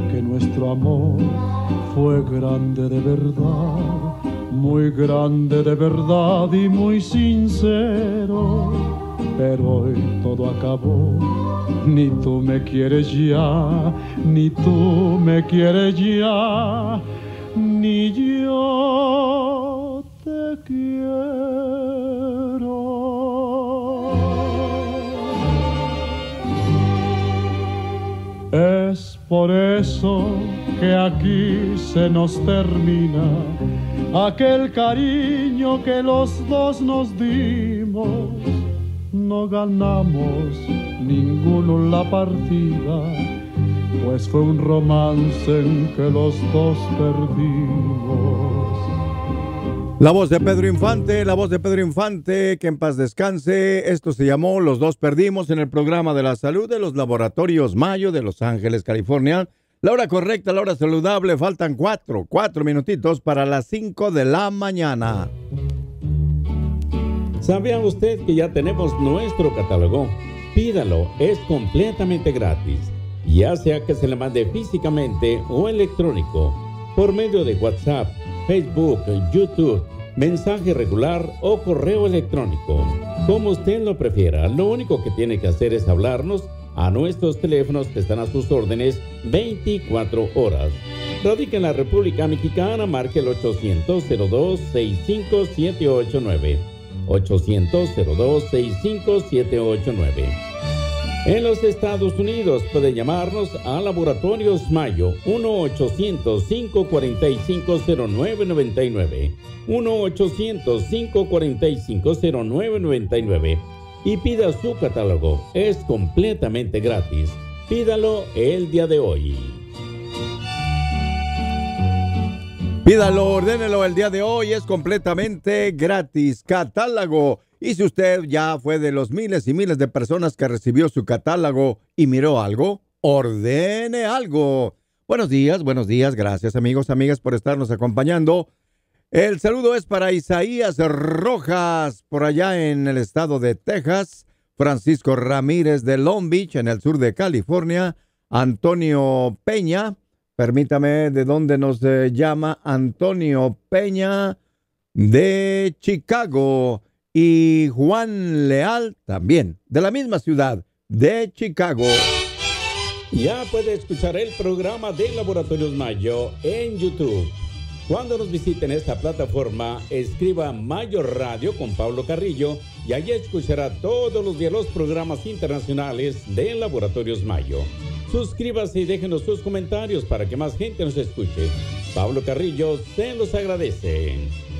que nuestro amor fue grande de verdad, muy grande de verdad y muy sincero. Pero hoy todo acabó, ni tú me quieres ya, ni tú me quieres ya, ni yo te quiero. Es por eso que aquí se nos termina aquel cariño que los dos nos dimos. No ganamos ninguno la partida, pues fue un romance en que los dos perdimos. La voz de Pedro Infante, que en paz descanse. Esto se llamó Los Dos Perdimos en el programa de la salud de los Laboratorios Mayo de Los Ángeles, California. La hora correcta, la hora saludable, faltan cuatro minutitos para las 5 de la mañana. ¿Sabía usted que ya tenemos nuestro catálogo? Pídalo, es completamente gratis, ya sea que se le mande físicamente o electrónico, por medio de WhatsApp, Facebook, YouTube, mensaje regular o correo electrónico. Como usted lo prefiera, lo único que tiene que hacer es hablarnos a nuestros teléfonos que están a sus órdenes 24 horas. Radica en la República Mexicana, marque el 800-02-65789. 800-02-65789. En los Estados Unidos puede llamarnos a Laboratorios Mayo 1-800-545-0999 1-800-545-0999 y pida su catálogo. Es completamente gratis. Pídalo el día de hoy. Pídalo, ordénelo el día de hoy, es completamente gratis. Catálogo. Y si usted ya fue de los miles y miles de personas que recibió su catálogo y miró algo, ordene algo. Buenos días, gracias amigos, amigas por estarnos acompañando. El saludo es para Isaías Rojas, por allá en el estado de Texas, Francisco Ramírez de Long Beach, en el sur de California, Antonio Peña, permítame, ¿de dónde nos llama? Antonio Peña de Chicago. Y Juan Leal, también, de la misma ciudad, de Chicago. Ya puede escuchar el programa de Laboratorios Mayo en YouTube. Cuando nos visiten esta plataforma, escriba Mayo Radio con Pablo Carrillo y allí escuchará todos los días los programas internacionales de Laboratorios Mayo. Suscríbase y déjenos sus comentarios para que más gente nos escuche. Pablo Carrillo se los agradece.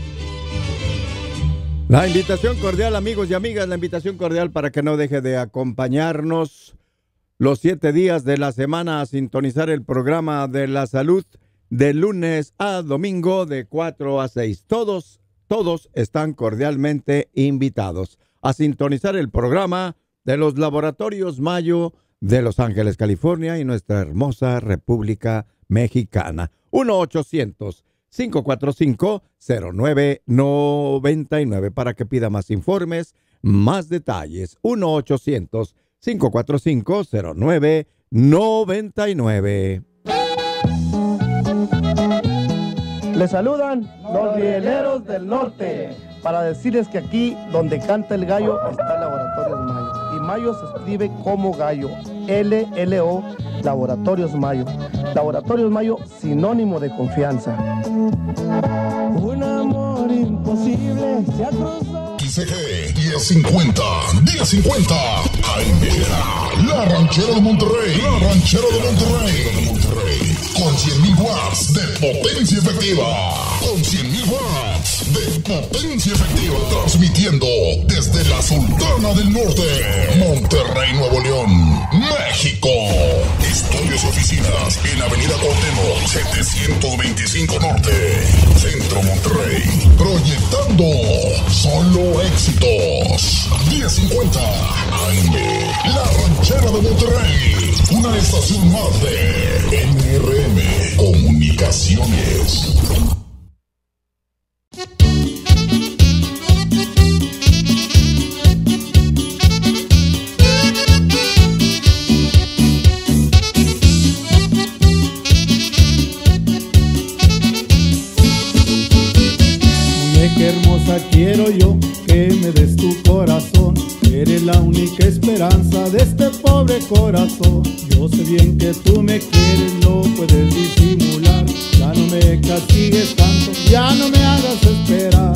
La invitación cordial, amigos y amigas, la invitación cordial para que no deje de acompañarnos los 7 días de la semana a sintonizar el programa de la salud de lunes a domingo de 4 a 6. Todos están cordialmente invitados a sintonizar el programa de los Laboratorios Mayo de Los Ángeles, California y nuestra hermosa República Mexicana. 1-800-545-0999 para que pida más informes, más detalles. 1-800-545-0999. Les saludan los rieleros del norte para decirles que aquí donde canta el gallo está Laboratorios Mayo. Y Mayo se escribe como gallo, L-L-O, Laboratorios Mayo. Laboratorios Mayo, sinónimo de confianza. Un amor imposible se ha cruzado. XG 1050, 1050. Ay, mira, la ranchera de Monterrey, la ranchera de Monterrey. Con 100,000 watts de potencia efectiva. Con 100,000 watts de potencia efectiva. Transmitiendo desde la Sultana del Norte, Monterrey, Nuevo León, México. Estudios y oficinas en Avenida Cuauhtémoc, 725 Norte, Centro Monterrey. Proyectando solo éxitos. 1050 AM, la ranchera de Monterrey. Una estación más de NRM Comunicaciones. cosa quiero yo, que me des tu corazón. Eres la única esperanza de este pobre corazón. Yo sé bien que tú me quieres, no puedes disimular. Ya no me castigues tanto, ya no me hagas esperar.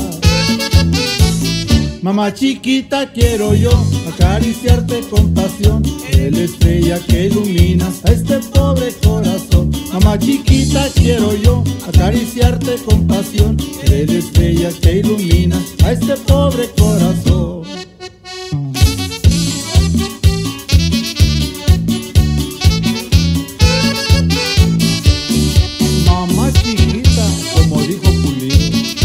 Mamá chiquita, quiero yo acariciarte con pasión. Eres la estrella que ilumina a este pobre corazón. Mamá chiquita, quiero yo acariciarte con pasión. Eres la estrella que ilumina a este pobre corazón. Mamá chiquita, como dijo Pulido.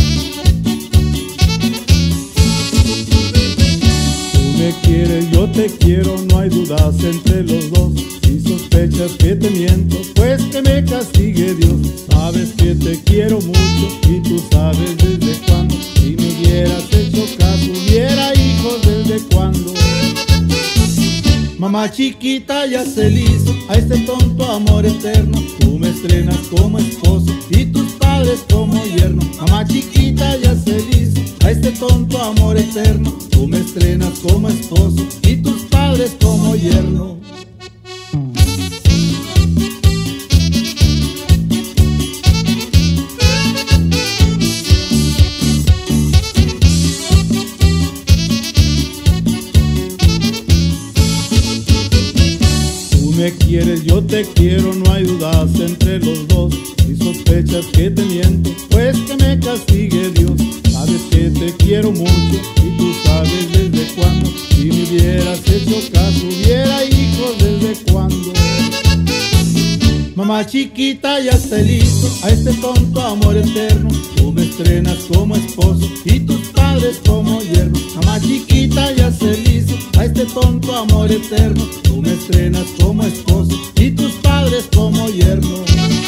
Me quieres, yo te quiero, no hay dudas entre los dos. Si sospechas que te miento, pues que me castigue Dios. Sabes que te quiero mucho y tú sabes desde cuándo. Si me hubieras hecho caso, hubiera hijos desde cuándo. Mamá chiquita, ya se listo a este tonto amor eterno. Tú me estrenas como esposo y tus padres como yerno. Mamá chiquita, ya se listo a este tonto amor eterno. Tú me estrenas como esposo y tus padres como yerno. Tú me quieres, yo te quiero, no hay dudas entre los dos. Si sospechas que te miento, pues que me castigue Dios. Sabes que te quiero mucho y tú sabes desde cuándo. Si me hubieras hecho caso, hubiera hijos desde cuándo. Mamá chiquita, ya está listo a este tonto amor eterno. Tú me estrenas como esposo y tus padres como yerno. Mamá chiquita, ya está listo a este tonto amor eterno. Tú me estrenas como esposo y tus padres como yerno.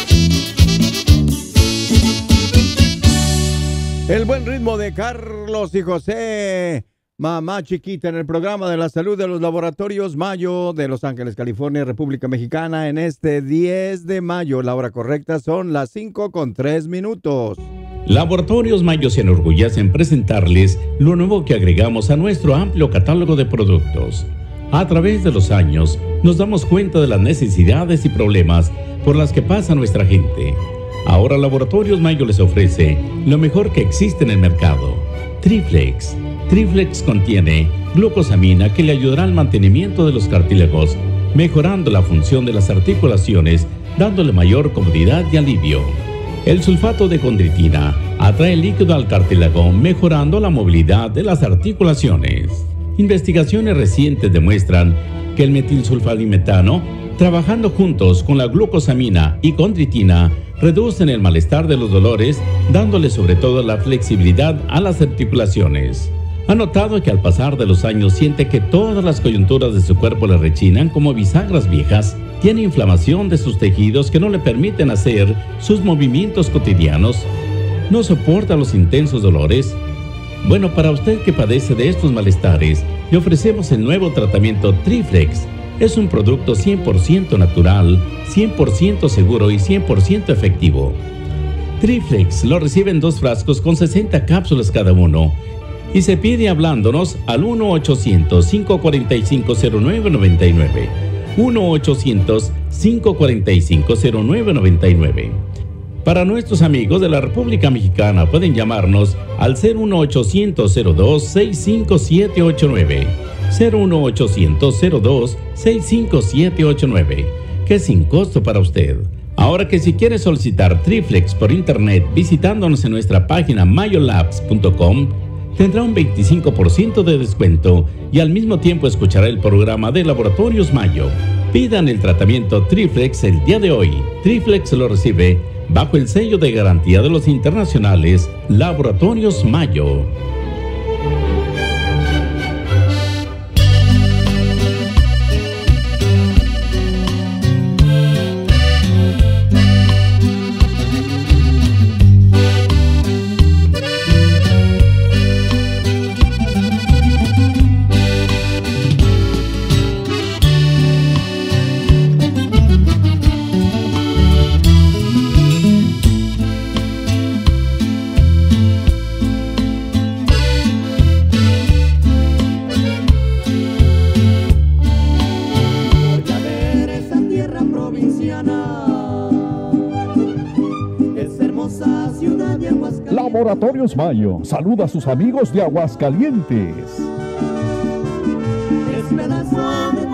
El buen ritmo de Carlos y José, Mamá Chiquita, en el programa de la salud de los Laboratorios Mayo de Los Ángeles, California, República Mexicana, en este 10 de mayo. La hora correcta son las 5:03. Laboratorios Mayo se enorgullece en presentarles lo nuevo que agregamos a nuestro amplio catálogo de productos. A través de los años, nos damos cuenta de las necesidades y problemas por las que pasa nuestra gente. Ahora Laboratorios Mayo les ofrece lo mejor que existe en el mercado. Triflex. Triflex contiene glucosamina que le ayudará al mantenimiento de los cartílagos, mejorando la función de las articulaciones, dándole mayor comodidad y alivio. El sulfato de condritina atrae líquido al cartílago, mejorando la movilidad de las articulaciones. Investigaciones recientes demuestran que el metilsulfadimetano, trabajando juntos con la glucosamina y condritina, reducen el malestar de los dolores, dándole sobre todo la flexibilidad a las articulaciones. Ha notado que al pasar de los años siente que todas las coyunturas de su cuerpo le rechinan como bisagras viejas. Tiene inflamación de sus tejidos que no le permiten hacer sus movimientos cotidianos. No soporta los intensos dolores. Bueno, para usted que padece de estos malestares, le ofrecemos el nuevo tratamiento Triflex. Es un producto 100% natural, 100% seguro y 100% efectivo. Triflex lo recibe en 2 frascos con 60 cápsulas cada uno y se pide hablándonos al 1-800-545-0999. 1-800-545-0999. Para nuestros amigos de la República Mexicana pueden llamarnos al 01800-02-65789. 01800-02-65789, que es sin costo para usted. Ahora que si quiere solicitar Triflex por internet visitándonos en nuestra página mayolabs.com, tendrá un 25% de descuento y al mismo tiempo escuchará el programa de Laboratorios Mayo. Pidan el tratamiento Triflex el día de hoy. Triflex lo recibe bajo el sello de garantía de los internacionales Laboratorios Mayo. ciudad de Aguascalientes. Laboratorios Mayo saluda a sus amigos de Aguascalientes. Es pedazo de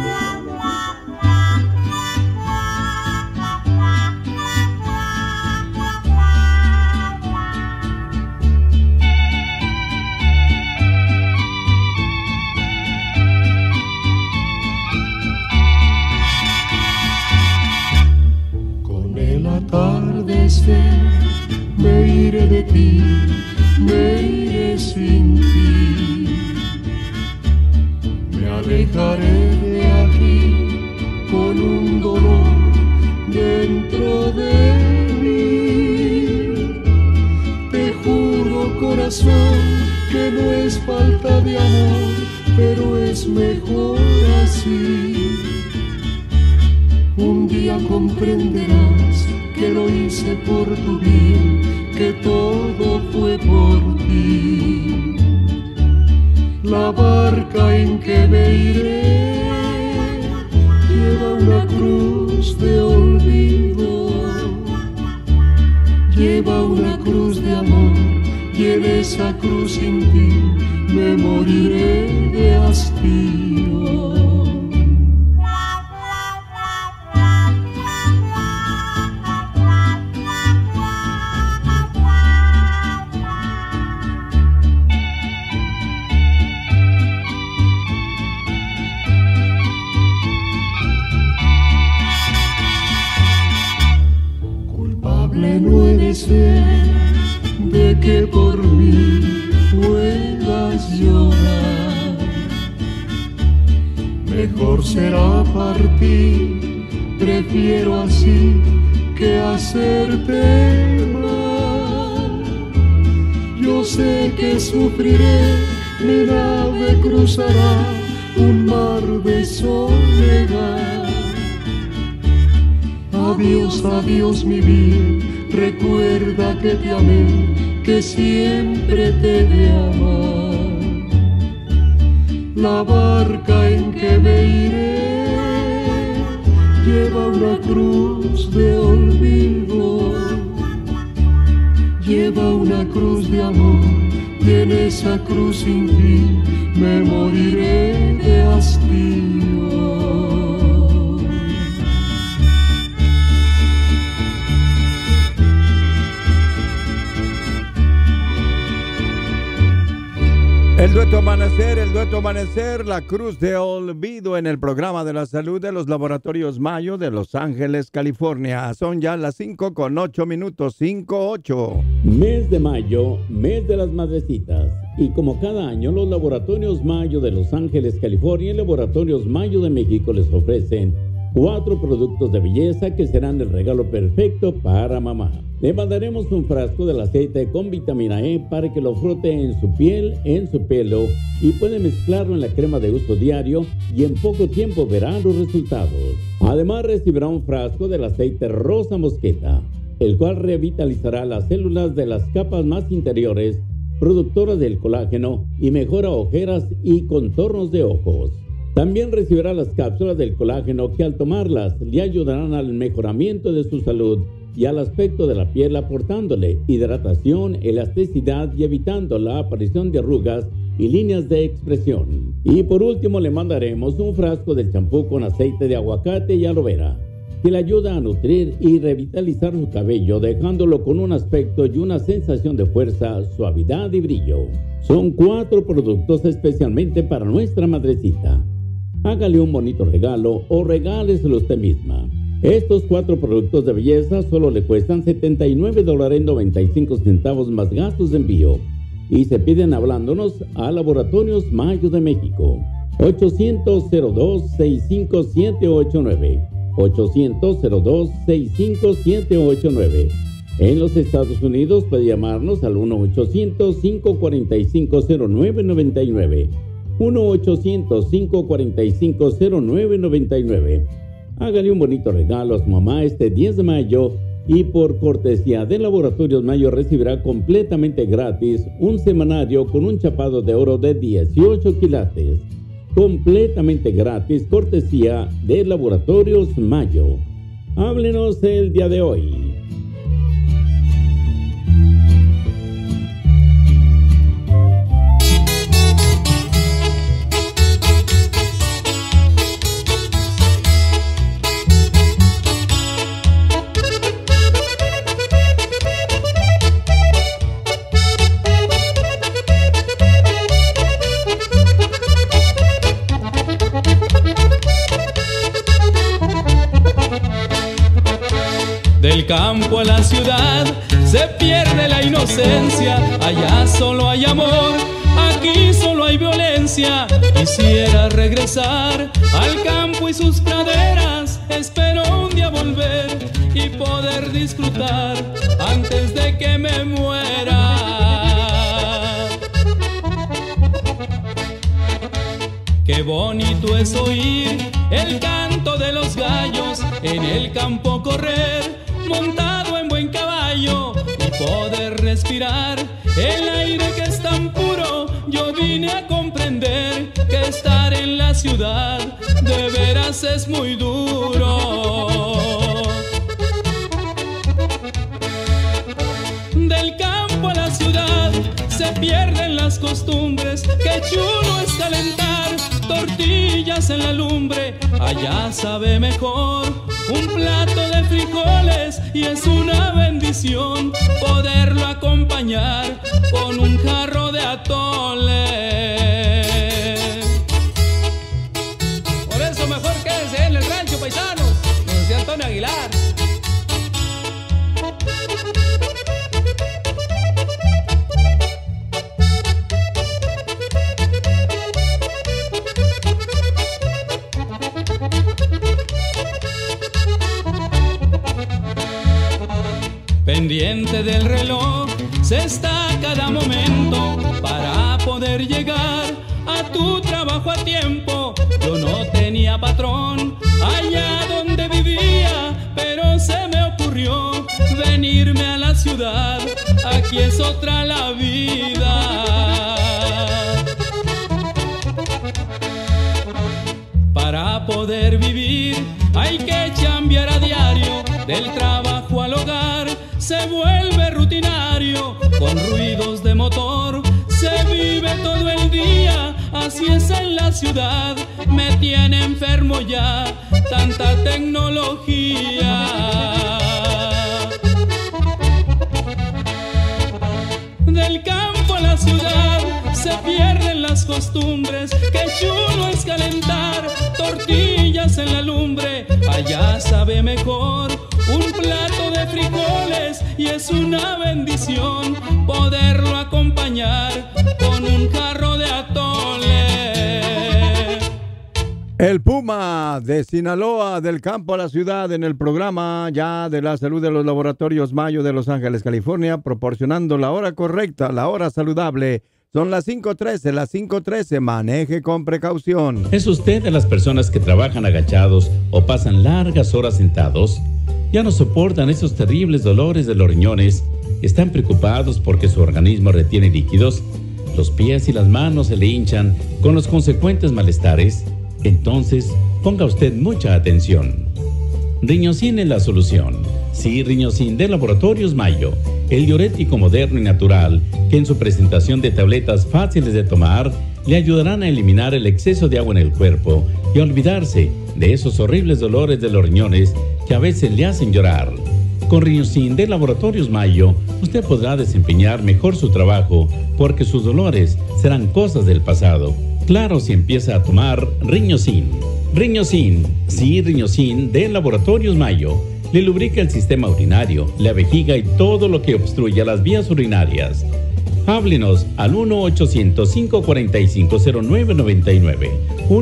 me iré de ti, me iré sin ti, me alejaré de aquí con un dolor dentro de mí. Te juro, corazón, que no es falta de amor, pero es mejor así. Un día comprenderás que lo hice por tu bien, que todo fue por ti. La barca en que me iré lleva una cruz de olvido, lleva una cruz de amor, y en esa cruz sin ti me moriré de hastío. De que por mí puedas llorar, mejor será partir, prefiero así que hacerte mal. Yo sé que sufriré, mi nave cruzará un mar de soledad. Adiós, adiós mi bien, recuerda que te amé, que siempre te he de amar. La barca en que me iré lleva una cruz de olvido, lleva una cruz de amor, y en esa cruz sin ti me moriré de hastío. El dueto Amanecer, la cruz de olvido en el programa de la salud de los Laboratorios Mayo de Los Ángeles, California. Son ya las 5:08, 5:08. Mes de mayo, mes de las madrecitas. Y como cada año, los Laboratorios Mayo de Los Ángeles, California y Laboratorios Mayo de México les ofrecen 4 productos de belleza que serán el regalo perfecto para mamá. Le mandaremos un frasco del aceite con vitamina E para que lo frote en su piel, en su pelo, y puede mezclarlo en la crema de uso diario y en poco tiempo verá los resultados. Además recibirá un frasco del aceite rosa mosqueta, el cual revitalizará las células de las capas más interiores, productoras del colágeno, y mejora ojeras y contornos de ojos. También recibirá las cápsulas del colágeno que al tomarlas le ayudarán al mejoramiento de su salud y al aspecto de la piel, aportándole hidratación, elasticidad y evitando la aparición de arrugas y líneas de expresión. Y por último le mandaremos un frasco del champú con aceite de aguacate y aloe vera, que le ayuda a nutrir y revitalizar su cabello, dejándolo con un aspecto y una sensación de fuerza, suavidad y brillo. Son 4 productos especialmente para nuestra madrecita. Hágale un bonito regalo o regáleselo usted misma. Estos 4 productos de belleza solo le cuestan $79.95 más gastos de envío. Y se piden hablándonos a Laboratorios Mayo de México. 800-02-65789. 800-02-65789. En los Estados Unidos puede llamarnos al 1-800-545-0999. 1-800-545-0999. Hágale un bonito regalo a su mamá este 10 de mayo y por cortesía de Laboratorios Mayo recibirá completamente gratis un semanario con un chapado de oro de 18 quilates. Completamente gratis, cortesía de Laboratorios Mayo. Háblenos el día de hoy. campo a la ciudad se pierde la inocencia. Allá solo hay amor, aquí solo hay violencia. Quisiera regresar al campo y sus praderas. Espero un día volver y poder disfrutar antes de que me muera. Qué bonito es oír el canto de los gallos, en el campo correr, montado en buen caballo, y poder respirar el aire que es tan puro. Yo vine a comprender que estar en la ciudad de veras es muy duro. Del campo a la ciudad se pierden las costumbres. Qué chulo es calentar tortillas en la lumbre. Allá sabe mejor un plato de frijoles, y es una bendición poderlo acompañar con un jarro de atole. Por eso mejor quédense en el rancho, paisanos. José Antonio Aguilar. Pendiente del reloj se está cada momento para poder llegar a tu trabajo a tiempo. Yo no tenía patrón allá donde vivía, pero se me ocurrió venirme a la ciudad. Aquí es otra la vida. Para poder vivir hay que chambear a diario, del trabajo al hogar se vuelve rutinario, con ruidos de motor se vive todo el día. Así es en la ciudad, me tiene enfermo ya tanta tecnología. Del campo a la ciudad se pierden las costumbres. Qué chulo es calentar tortillas en la lumbre. Allá sabe mejor un plato de frijoles, y es una bendición poderlo acompañar con un jarro de atole. El Puma de Sinaloa, del campo a la ciudad, en el programa ya de la salud de los laboratorios Mayo de Los Ángeles, California, proporcionando la hora correcta, la hora saludable. Son las 5:13, las 5:13, maneje con precaución. ¿Es usted de las personas que trabajan agachados o pasan largas horas sentados? Ya no soportan esos terribles dolores de los riñones, están preocupados porque su organismo retiene líquidos, los pies y las manos se le hinchan con los consecuentes malestares. Entonces, ponga usted mucha atención. Riñosin es la solución. Sí, Riñosin de Laboratorios Mayo, el diurético moderno y natural que en su presentación de tabletas fáciles de tomar le ayudarán a eliminar el exceso de agua en el cuerpo y a olvidarse de esos horribles dolores de los riñones que a veces le hacen llorar. Con Riñosin de Laboratorios Mayo, usted podrá desempeñar mejor su trabajo porque sus dolores serán cosas del pasado. Claro, si empieza a tomar Riñosin. Riñosin, sí, Riñosin de Laboratorios Mayo. Le lubrica el sistema urinario, la vejiga y todo lo que obstruya las vías urinarias. Háblenos al 1-800-545-0999,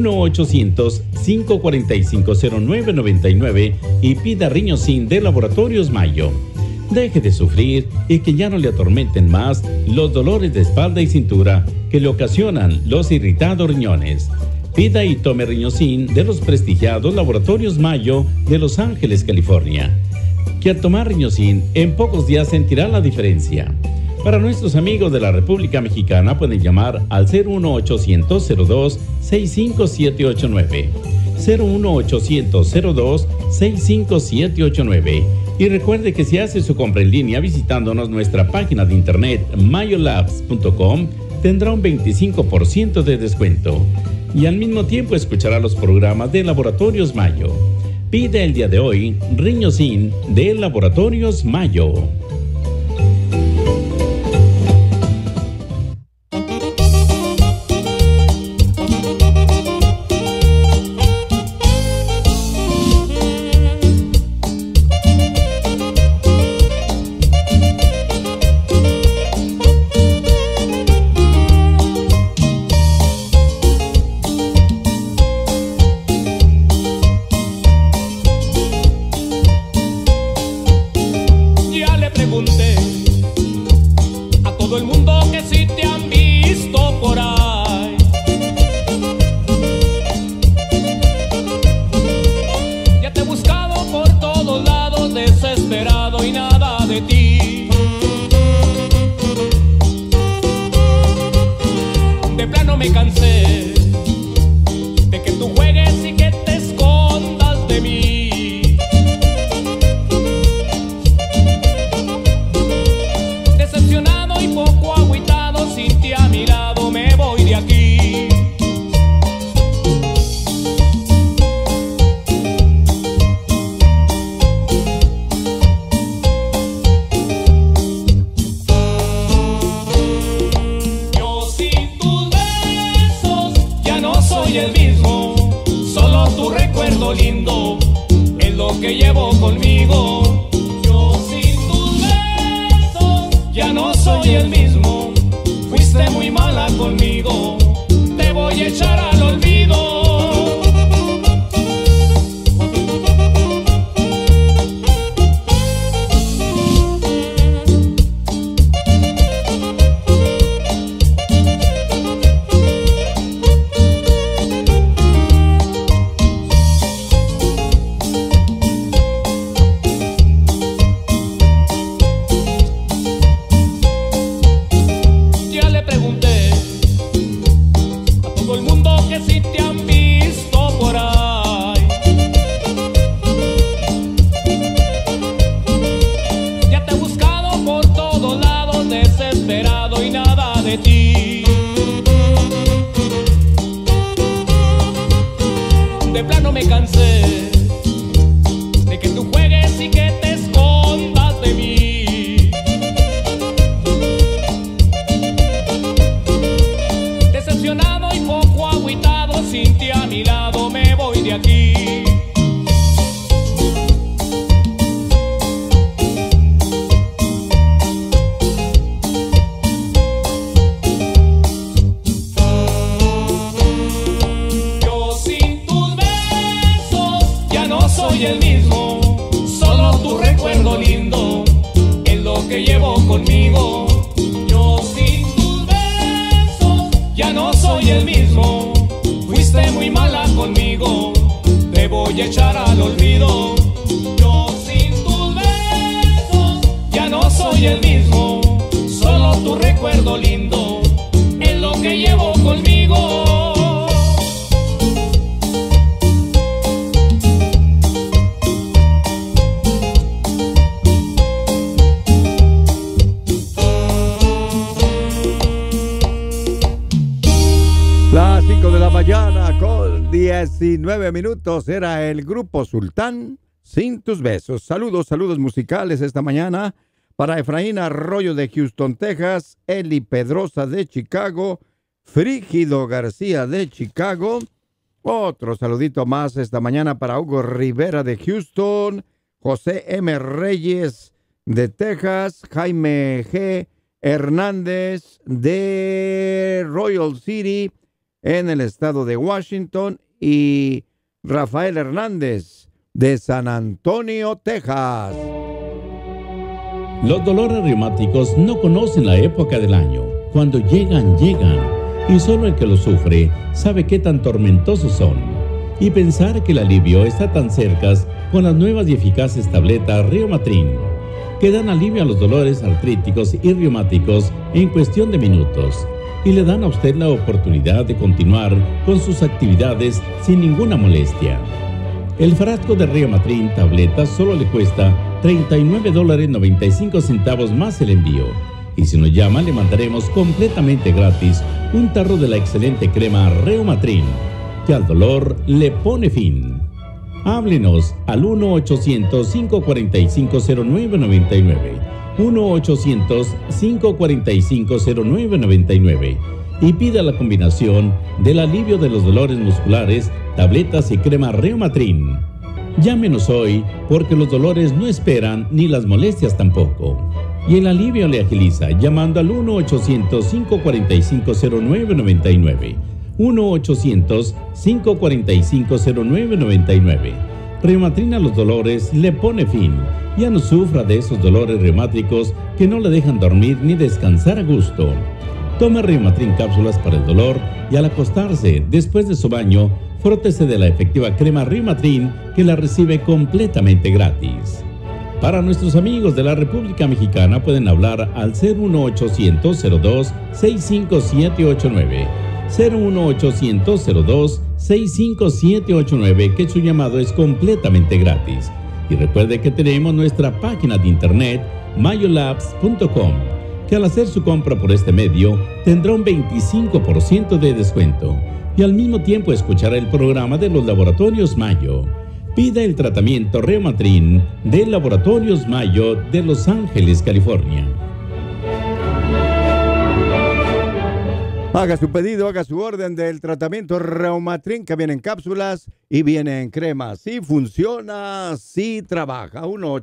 1-800-545-0999 y pida Riñosin de Laboratorios Mayo. Deje de sufrir y que ya no le atormenten más los dolores de espalda y cintura que le ocasionan los irritados riñones. Pida y tome Riñosin de los prestigiados Laboratorios Mayo de Los Ángeles, California. Que al tomar Riñosin en pocos días sentirá la diferencia. Para nuestros amigos de la República Mexicana pueden llamar al 01800-02-65789. 01800-02-65789. Y recuerde que si hace su compra en línea visitándonos nuestra página de internet mayolabs.com, tendrá un 25% de descuento. Y al mismo tiempo escuchará los programas de Laboratorios Mayo. Pide el día de hoy Riñosin de Laboratorios Mayo. le pregunté a todo el mundo que si te han visto por ahí. Ya te he buscado por todos lados, desesperado y nada de ti. De plano me cansé de que tú juegues y que te escondas de mí. Decepcionado y poco agüitado, sin ti a mi lado me voy de aquí. Yo sin tus besos ya no soy el mismo, solo tu recuerdo lindo es lo que llevo conmigo. Yo sin tus besos ya no soy el mismo, fuiste muy mala conmigo, te voy a echar al olvido. Ya le pregunté a todo el mundo que si te han visto por ahí. Ya te he buscado por todos lados, desesperado y nada de ti. De plano me cansé de que tú juegues y que te escondas de mí. Decepcionado y poco agüitado, sin ti a mi lado me voy de aquí. Yo sin tus besos ya no soy el mismo, solo tu recuerdo lindo es lo que llevo conmigo. Yo sin tus besos ya no soy el mismo, fuiste muy mala conmigo, te voy a echar al olvido. Yo sin tus besos ya no soy el mismo, solo tu recuerdo lindo es lo que llevo conmigo. Las 5 de la mañana con 19 minutos era el grupo Sultán, Sin Tus Besos. Saludos musicales esta mañana para Efraín Arroyo de Houston, Texas, Eli Pedrosa de Chicago, Frígido García de Chicago. Otro saludito más esta mañana para Hugo Rivera de Houston, José M. Reyes de Texas, Jaime G. Hernández de Royal City en el estado de Washington y Rafael Hernández de San Antonio, Texas. Los dolores reumáticos no conocen la época del año. Cuando llegan, llegan. Y solo el que los sufre sabe qué tan tormentosos son. Y pensar que el alivio está tan cerca con las nuevas y eficaces tabletas Reumatrin, que dan alivio a los dolores artríticos y reumáticos en cuestión de minutos. Y le dan a usted la oportunidad de continuar con sus actividades sin ninguna molestia. El frasco de Reumatrin tabletas solo le cuesta $39.95 más el envío. Y si nos llama, le mandaremos completamente gratis un tarro de la excelente crema Reumatrin, que al dolor le pone fin. Háblenos al 1-800-545-0999. 1-800-545-0999 y pida la combinación del alivio de los dolores musculares, tabletas y crema Reumatrin. Llámenos hoy porque los dolores no esperan ni las molestias tampoco. Y el alivio le agiliza llamando al 1-800-545-0999. 1-800-545-0999. Reumatrin a los dolores le pone fin. Ya no sufra de esos dolores reumáticos que no le dejan dormir ni descansar a gusto. Tome Reumatrin cápsulas para el dolor y al acostarse, después de su baño, frótese de la efectiva crema Reumatrin que la recibe completamente gratis. Para nuestros amigos de la República Mexicana pueden hablar al 01800-02-65789. 01800-02-65789, que su llamado es completamente gratis. Y recuerde que tenemos nuestra página de internet mayolabs.com, que al hacer su compra por este medio tendrá un 25% de descuento y al mismo tiempo escuchará el programa de los Laboratorios Mayo. Pida el tratamiento Reumatrin de Laboratorios Mayo de Los Ángeles, California. Haga su pedido, haga su orden del tratamiento Reumatrin, que viene en cápsulas y viene en cremas. Sí funciona, sí trabaja.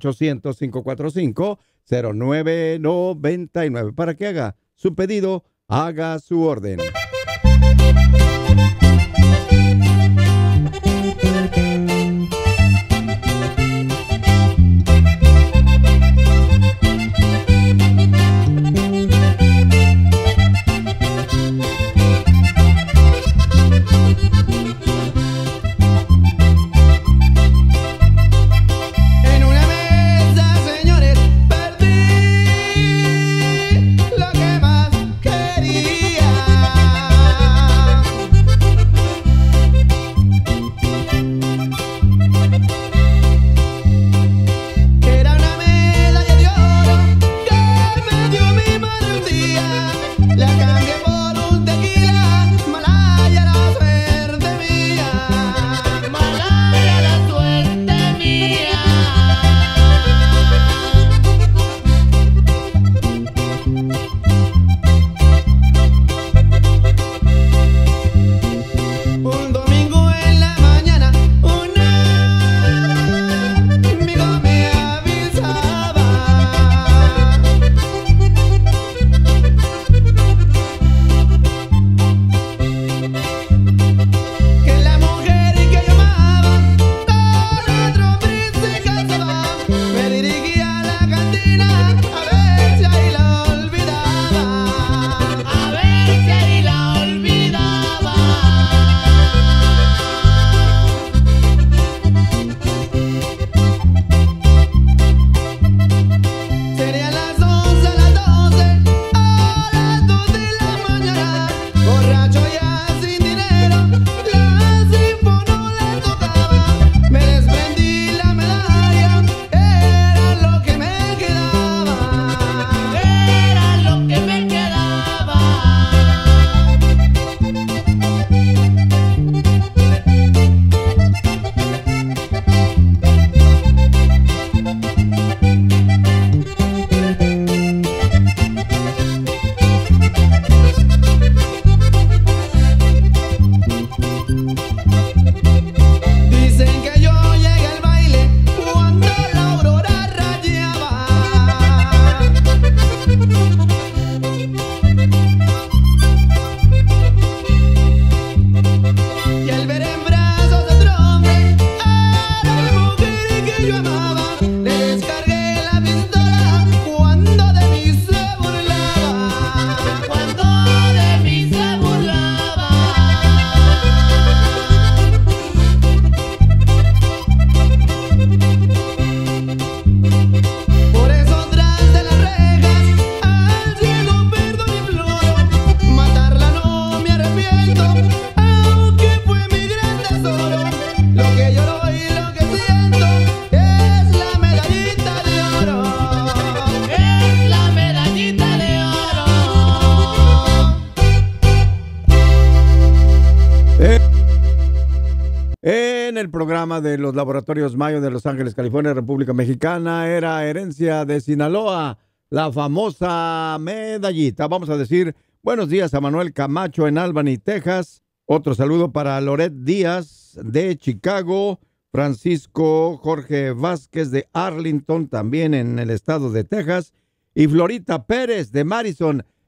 1-800-545-0999. Para que haga su pedido, haga su orden. En el programa de los Laboratorios Mayo de Los Ángeles, California, República Mexicana, era herencia de Sinaloa, la famosa medallita. Vamos a decir buenos días a Manuel Camacho en Albany, Texas. Otro saludo para Loret Díaz de Chicago, Francisco Jorge Vázquez de Arlington, también en el estado de Texas, y Florita Pérez de Madison.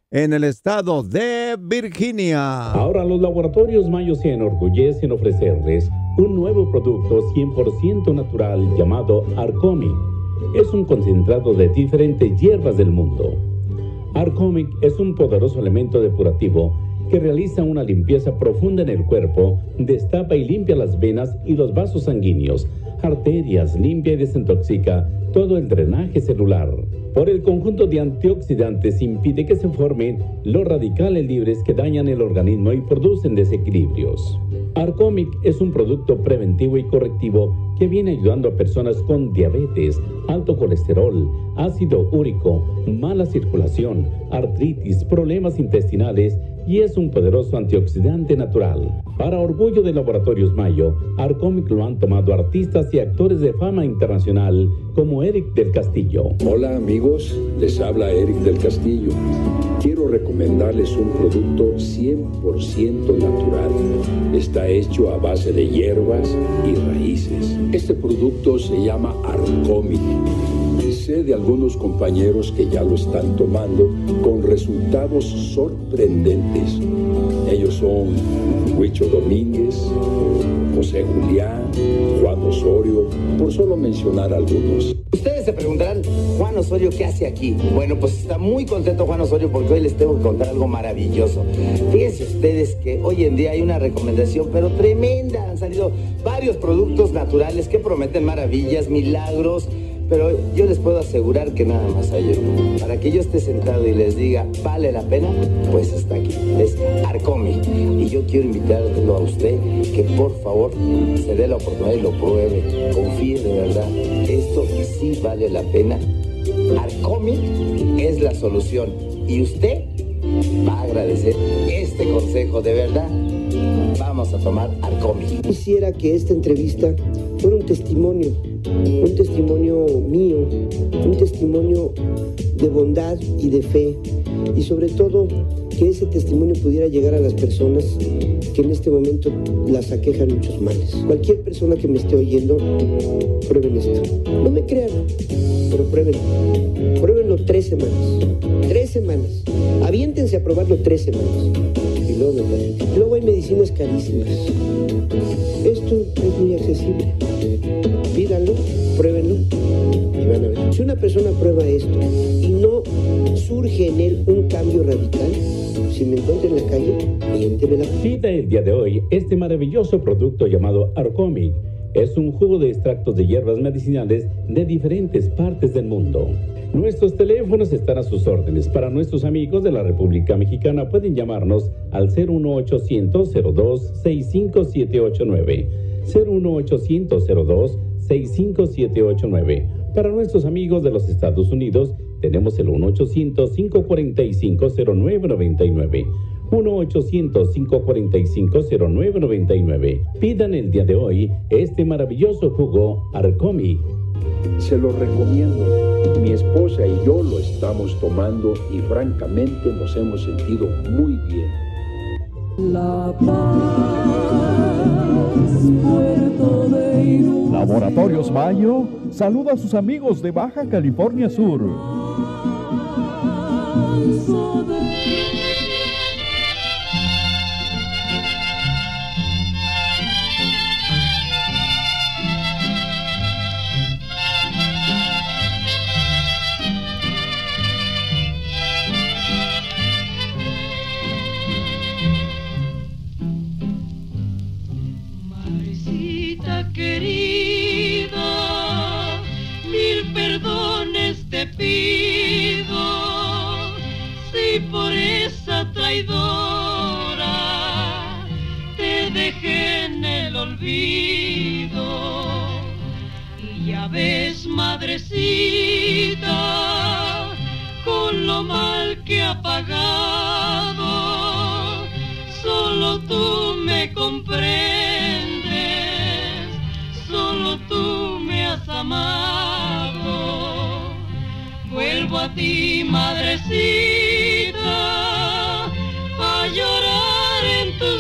en el estado de Virginia. Ahora los laboratorios Mayo se enorgullecen en ofrecerles un nuevo producto 100% natural llamado Arcomic. Es un concentrado de diferentes hierbas del mundo. Arcomic es un poderoso elemento depurativo que realiza una limpieza profunda en el cuerpo, destapa y limpia las venas y los vasos sanguíneos, arterias, limpia y desintoxica todo el drenaje celular. Por el conjunto de antioxidantes impide que se formen los radicales libres que dañan el organismo y producen desequilibrios. Arcomic es un producto preventivo y correctivo que viene ayudando a personas con diabetes, alto colesterol, ácido úrico, mala circulación, artritis, problemas intestinales y es un poderoso antioxidante natural. Para orgullo de Laboratorios Mayo, Arcomic lo han tomado artistas y actores de fama internacional como Eric del Castillo. Hola amigos, les habla Eric del Castillo. Quiero recomendarles un producto 100% natural. Está hecho a base de hierbas y raíces. Este producto se llama Arcomic. Sé de algunos compañeros que ya lo están tomando con resultados sorprendentes. Ellos son Huicho Domínguez, José Julián, Juan Osorio, por solo mencionar algunos. Ustedes se preguntarán, Juan Osorio, ¿qué hace aquí? Bueno, pues está muy contento Juan Osorio porque hoy les tengo que contar algo maravilloso. Fíjense ustedes que hoy en día hay una recomendación, pero tremenda. Han salido varios productos naturales que prometen maravillas, milagros, pero yo les puedo asegurar que nada más hay uno. Para que yo esté sentado y les diga, ¿vale la pena? Pues está aquí, es Arcomic. Y yo quiero invitarlo a usted que por favor se dé la oportunidad y lo pruebe. Confíe de verdad, esto sí vale la pena. Arcomic es la solución y usted va a agradecer este consejo, de verdad. Vamos a tomar Arcomic. Quisiera que esta entrevista fuera un testimonio mío, un testimonio de bondad y de fe, y sobre todo que ese testimonio pudiera llegar a las personas que en este momento las aquejan muchos males. Cualquier persona que me esté oyendo, prueben esto. No me crean, pero pruébenlo 3 semanas. 3 semanas. Aviéntense a probarlo 3 semanas. Y luego me platican. Luego hay medicinas carísimas. Esto es muy accesible. Pídanlo, pruébenlo y van a ver. Si una persona prueba esto y no surge en él un cambio radical, si me encuentro en la calle, miénteme la... Pida el día de hoy este maravilloso producto llamado Arcomic. Es un jugo de extractos de hierbas medicinales de diferentes partes del mundo. Nuestros teléfonos están a sus órdenes. Para nuestros amigos de la República Mexicana pueden llamarnos al 01800-02-65789. 01800-02-65789. Para nuestros amigos de los Estados Unidos, tenemos el 1-800-545-0999. 1-800-545-0999. Pidan el día de hoy este maravilloso jugo Arcomic. Se lo recomiendo. Mi esposa y yo lo estamos tomando y francamente nos hemos sentido muy bien. La Paz, Puerto de Irún. Laboratorios Mayo saluda a sus amigos de Baja California Sur. Querida, mil perdones te pido, si por esa traidora te dejé en el olvido. Y ya ves, madrecita, con lo mal que ha pagado, solo tú me comprendes. Solo tú me has amado. Vuelvo a ti, madrecita, a llorar en tus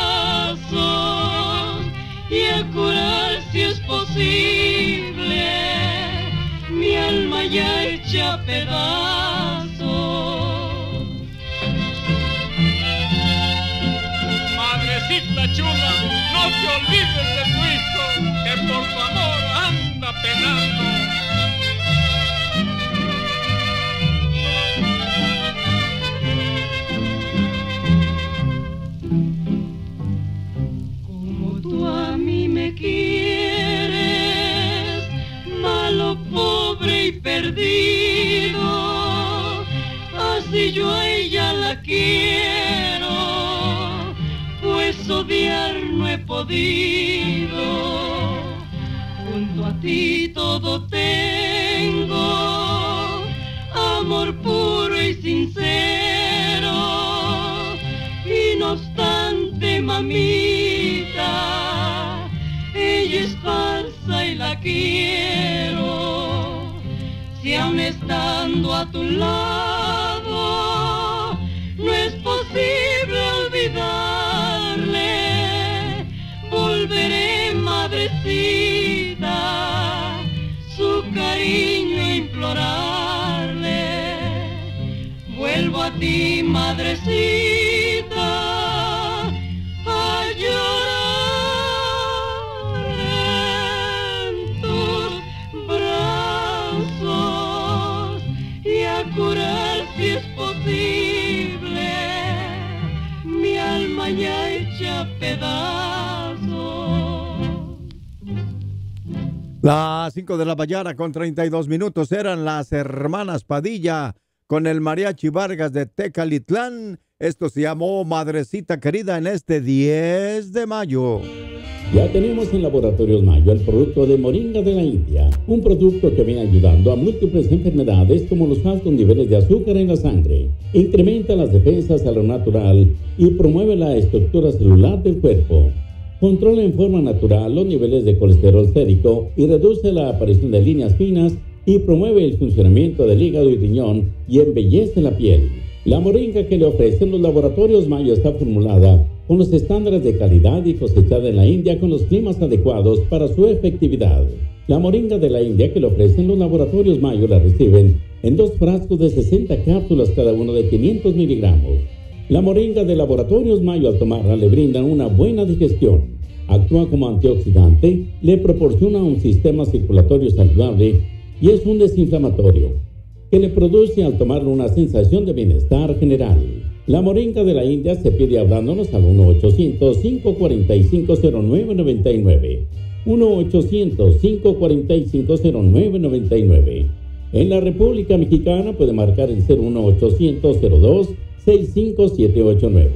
brazos y a curar si es posible mi alma ya hecha pedazos. Linda chula, no te olvides de tu hijo, que por tu amor anda penando. Como tú a mí me quieres, malo, pobre y perdido, así yo a ella la quiero, pues odiar no he podido. Junto a ti todo tengo, amor puro y sincero, y no obstante, mamita, ella es falsa y la quiero. Si aún estando a tu lado no es posible olvidarle, volveré, madrecita, su cariño a implorarle. Vuelvo a ti, madrecita, a llorar en tus brazos y a curar, si es posible, mi alma ya hecha pedazos. Las 5 de la mañana con 32 minutos eran las hermanas Padilla con el Mariachi Vargas de Tecalitlán. Esto se llamó Madrecita Querida en este 10 de mayo. Ya tenemos en Laboratorios Mayo el producto de Moringa de la India, un producto que viene ayudando a múltiples enfermedades como los altos niveles de azúcar en la sangre, incrementa las defensas a lo natural y promueve la estructura celular del cuerpo. Controla en forma natural los niveles de colesterol sérico y reduce la aparición de líneas finas y promueve el funcionamiento del hígado y riñón y embellece la piel. La moringa que le ofrecen los Laboratorios Mayo está formulada con los estándares de calidad y cosechada en la India con los climas adecuados para su efectividad. La moringa de la India que le ofrecen los Laboratorios Mayo la reciben en 2 frascos de 60 cápsulas cada uno de 500 miligramos. La moringa de Laboratorios Mayo al tomarla le brindan una buena digestión, actúa como antioxidante, le proporciona un sistema circulatorio saludable y es un desinflamatorio que le produce al tomarlo una sensación de bienestar general. La moringa de la India se pide hablándonos al 1-800-545-0999. 1-800-545-0999. En la República Mexicana puede marcar el 01800-02-65789.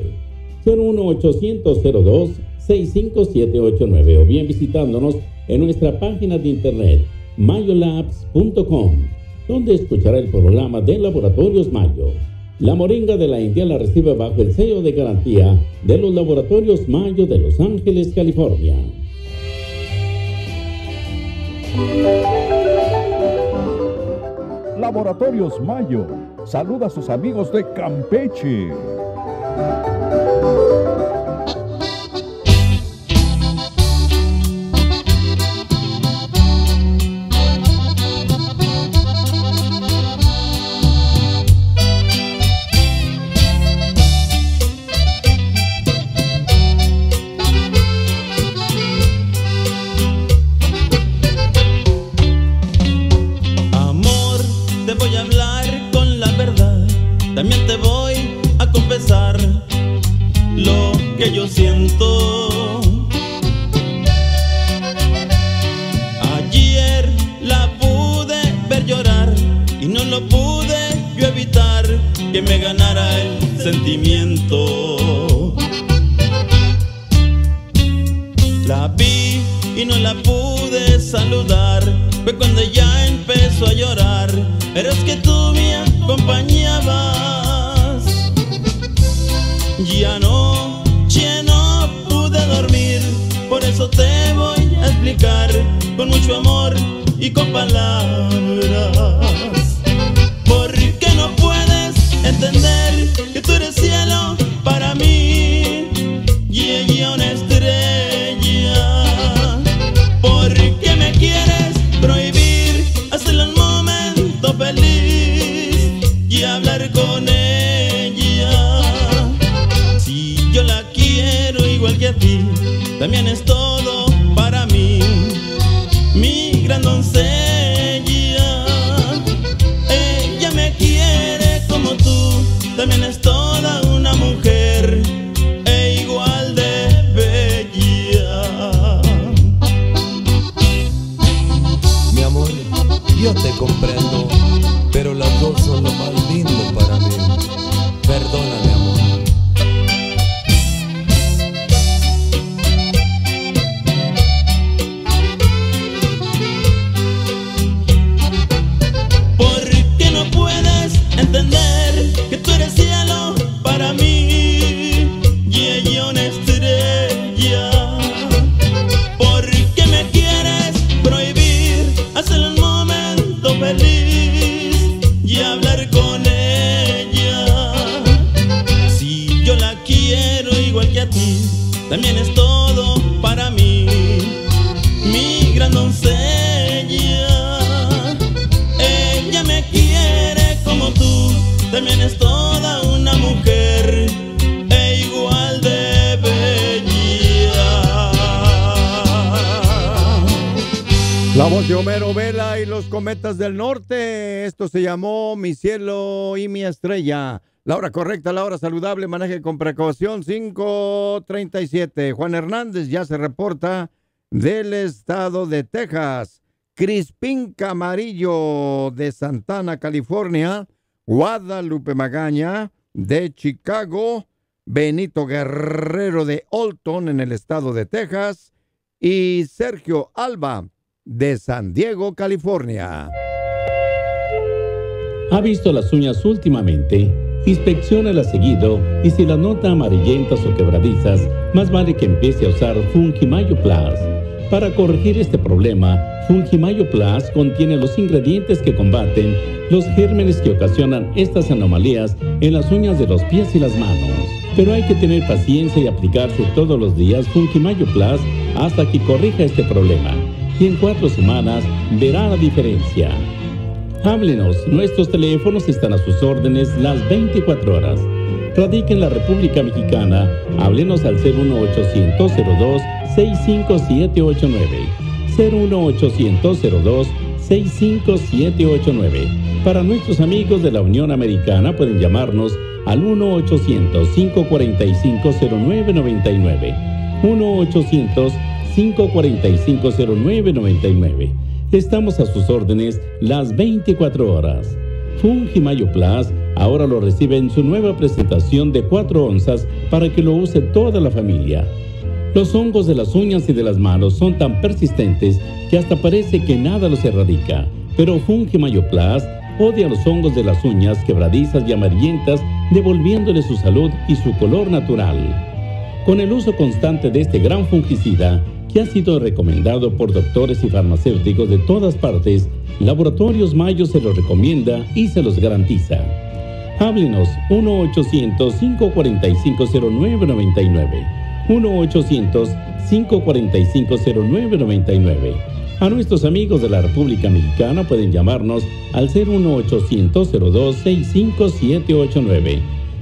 01800-02-65789 o bien visitándonos en nuestra página de internet mayolabs.com, donde escuchará el programa de Laboratorios Mayo. La moringa de la India la recibe bajo el sello de garantía de los Laboratorios Mayo de Los Ángeles, California. Laboratorios Mayo saluda a sus amigos de Campeche. También te voy a confesar lo que yo siento. Ayer la pude ver llorar y no lo pude yo evitar que me ganara el sentimiento. La vi y no la pude saludar, fue cuando ella empezó a llorar, pero es que tú me acompañabas. Ya no pude dormir, por eso te voy a explicar con mucho amor y con palabras. Porque no puedes entender que tú eres cielo para mí y ella una estrella. Porque me quieres prohibir hacer el momento feliz y hablar con ella. Si yo la quiero igual que a ti, también es todo para mí. Mi gran doncella, ella me quiere como tú, también es toda una mujer e igual de bella. Mi amor, yo te comprendo, pero las dos son lo más lindo para mí. Perdóname, amor. ¿Por qué no puedes entender que tú eres cielo para mí y ella una estrella? ¿Por qué me quieres prohibir hacer un momento feliz y hablar con ella? Si yo la quiero igual que a ti, también es todo para mí. Mi gran doncella, ella me quiere como tú, también es toda una mujer e igual de bella. La voz de Homero Vela y los Cometas del Norte. Esto se llamó Mi Cielo y Mi Estrella. La hora correcta, la hora saludable, maneje con precaución, 5:37. Juan Hernández ya se reporta del estado de Texas. Crispín Camarillo de Santana, California. Guadalupe Magaña de Chicago. Benito Guerrero de Olton en el estado de Texas. Y Sergio Alba de San Diego, California. ¿Ha visto las uñas últimamente? Inspecciónalas seguido y si las nota amarillentas o quebradizas, más vale que empiece a usar Fungimayo Plus. Para corregir este problema, Fungimayo Plus contiene los ingredientes que combaten los gérmenes que ocasionan estas anomalías en las uñas de los pies y las manos. Pero hay que tener paciencia y aplicarse todos los días Fungimayo Plus hasta que corrija este problema. Y en 4 semanas verá la diferencia. Háblenos, nuestros teléfonos están a sus órdenes las 24 horas. Radica en la República Mexicana, háblenos al 01800-02-65789. 01800-02-65789. Para nuestros amigos de la Unión Americana pueden llamarnos al 1-800-545-0999. 1-800-545-0999. Estamos a sus órdenes las 24 horas. Fungimayo Plus ahora lo recibe en su nueva presentación de 4 onzas para que lo use toda la familia. Los hongos de las uñas y de las manos son tan persistentes que hasta parece que nada los erradica. Pero Fungimayo Plus odia los hongos de las uñas quebradizas y amarillentas, devolviéndole su salud y su color natural. Con el uso constante de este gran fungicida, que ha sido recomendado por doctores y farmacéuticos de todas partes, Laboratorios Mayo se los recomienda y se los garantiza. Háblenos 1-800-545-0999. 1-800-545-0999. A nuestros amigos de la República Mexicana pueden llamarnos al 01800-02-65789.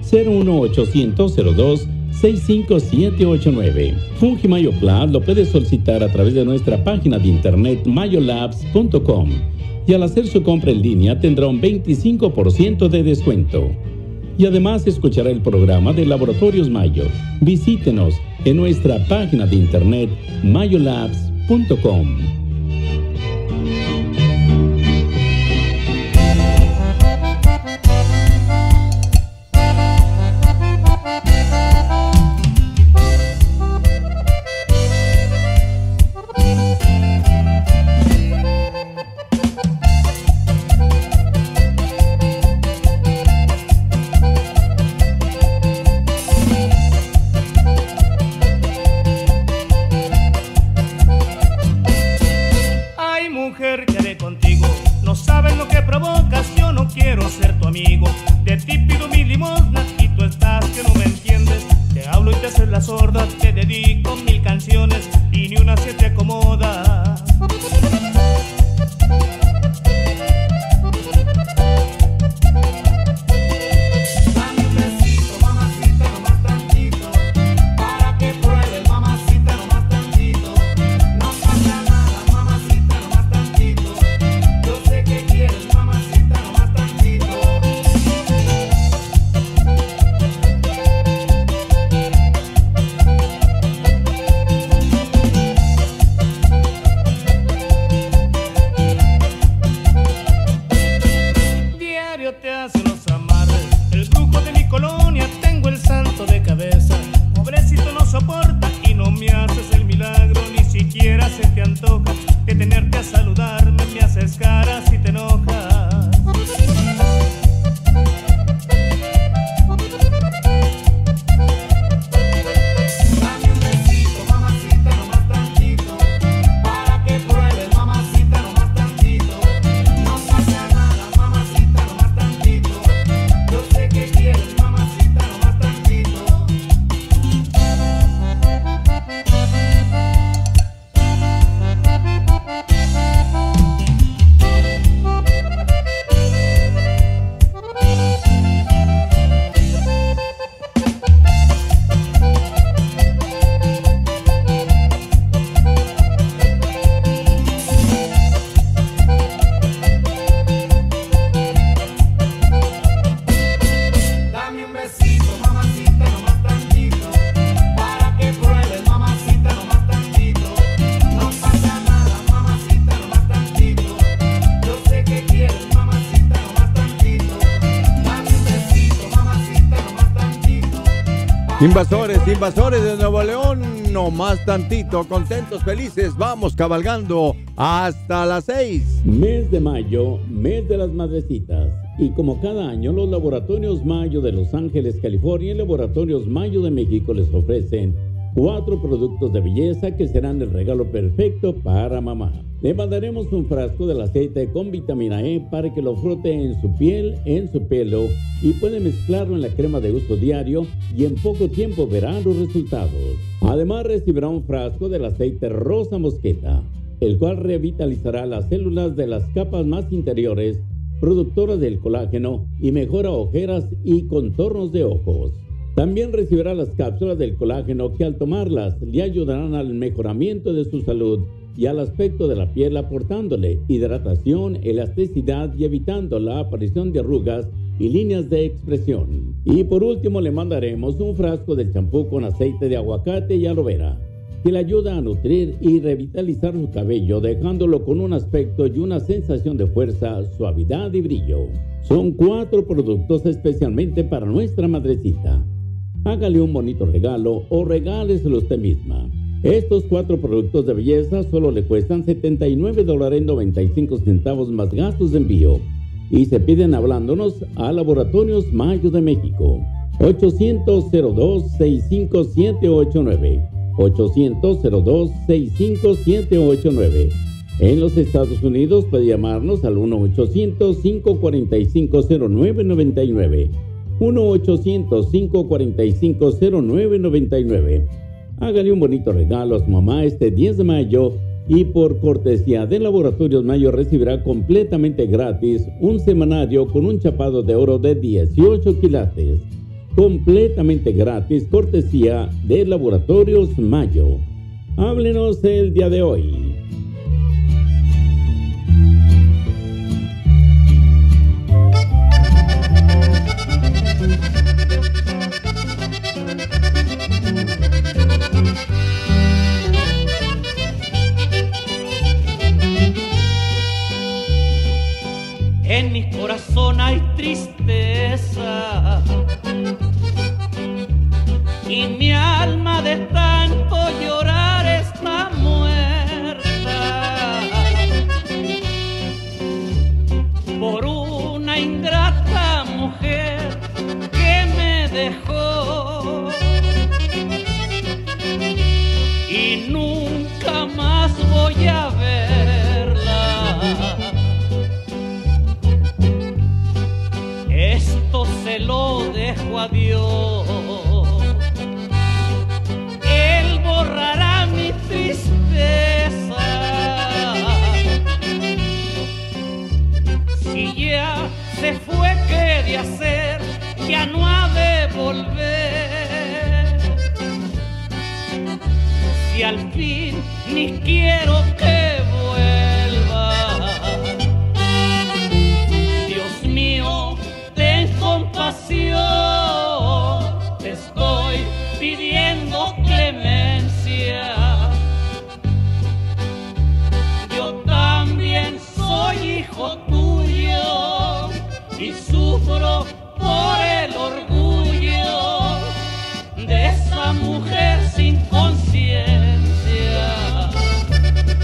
01800-02-65789. Fungimayo Plus lo puede solicitar a través de nuestra página de internet mayolabs.com y al hacer su compra en línea tendrá un 25% de descuento. Y además escuchará el programa de Laboratorios Mayo. Visítenos en nuestra página de internet mayolabs.com. se te antoja, que tenerte a saludarme me haces cara si te enojas. Invasores de Nuevo León, no más tantito, contentos, felices, vamos cabalgando hasta las 6. Mes de mayo, mes de las madrecitas. Y como cada año, los Laboratorios Mayo de Los Ángeles, California y Laboratorios Mayo de México les ofrecen 4 productos de belleza que serán el regalo perfecto para mamá. Le mandaremos un frasco del aceite con vitamina E para que lo frote en su piel, en su pelo y puede mezclarlo en la crema de uso diario y en poco tiempo verá los resultados. Además recibirá un frasco del aceite rosa mosqueta, el cual revitalizará las células de las capas más interiores, productoras del colágeno y mejora ojeras y contornos de ojos. También recibirá las cápsulas del colágeno que al tomarlas le ayudarán al mejoramiento de su salud y al aspecto de la piel, aportándole hidratación, elasticidad y evitando la aparición de arrugas y líneas de expresión. Y por último le mandaremos un frasco del champú con aceite de aguacate y aloe vera, que le ayuda a nutrir y revitalizar su cabello, dejándolo con un aspecto y una sensación de fuerza, suavidad y brillo. Son 4 productos especialmente para nuestra madrecita. Hágale un bonito regalo o regáleselo usted misma. Estos 4 productos de belleza solo le cuestan $79.95 más gastos de envío. Y se piden hablándonos a Laboratorios Mayo de México. 800-02-65789. 800-02-65789. En los Estados Unidos puede llamarnos al 1-800-545-0999. 1-800-545-0999. Hágale un bonito regalo a su mamá este 10 de mayo y por cortesía de Laboratorios Mayo recibirá completamente gratis un semanario con un chapado de oro de 18 quilates. Completamente gratis, cortesía de Laboratorios Mayo. Háblenos el día de hoy. En mi corazón hay tristeza y mi alma de tanto llorar está muerta por una ingrata mujer que me dejó y nunca más voy a verla. Esto se lo dejo a Dios, Él borrará mi tristeza. Si ya se fue, ¿qué de hacer? Ya no ha de volver. Si al fin ni quiero que vuelva. Dios mío, ten compasión, te estoy pidiendo clemencia. Yo también soy hijo tuyo y sufro por el orgullo de esa mujer sin conciencia.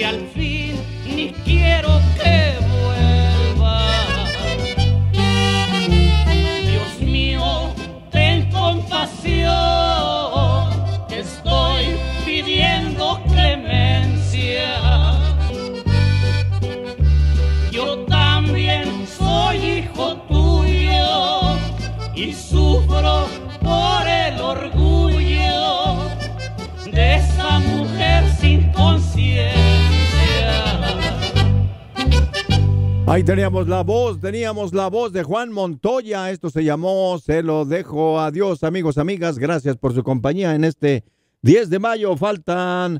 si al fin ni quiero que vuelva. Dios mío, ten compasión, que estoy pidiendo clemencia. Yo también soy hijo tuyo y sufro por el orgullo de esa mujer sin conciencia. Ahí teníamos la voz de Juan Montoya. Esto se llamó Se lo dejo a Dios. Amigos, amigas, gracias por su compañía en este 10 de mayo. Faltan,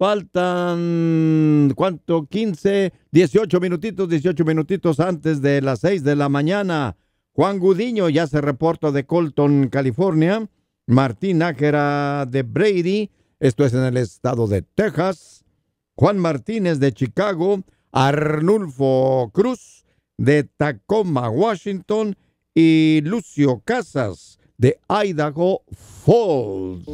¿cuánto? 18 minutitos antes de las 6 de la mañana. Juan Gudiño ya se reporta de Colton, California. Martín Nájera de Brady, esto es en el estado de Texas. Juan Martínez de Chicago. Arnulfo Cruz de Tacoma, Washington. Y Lucio Casas de Idaho Falls.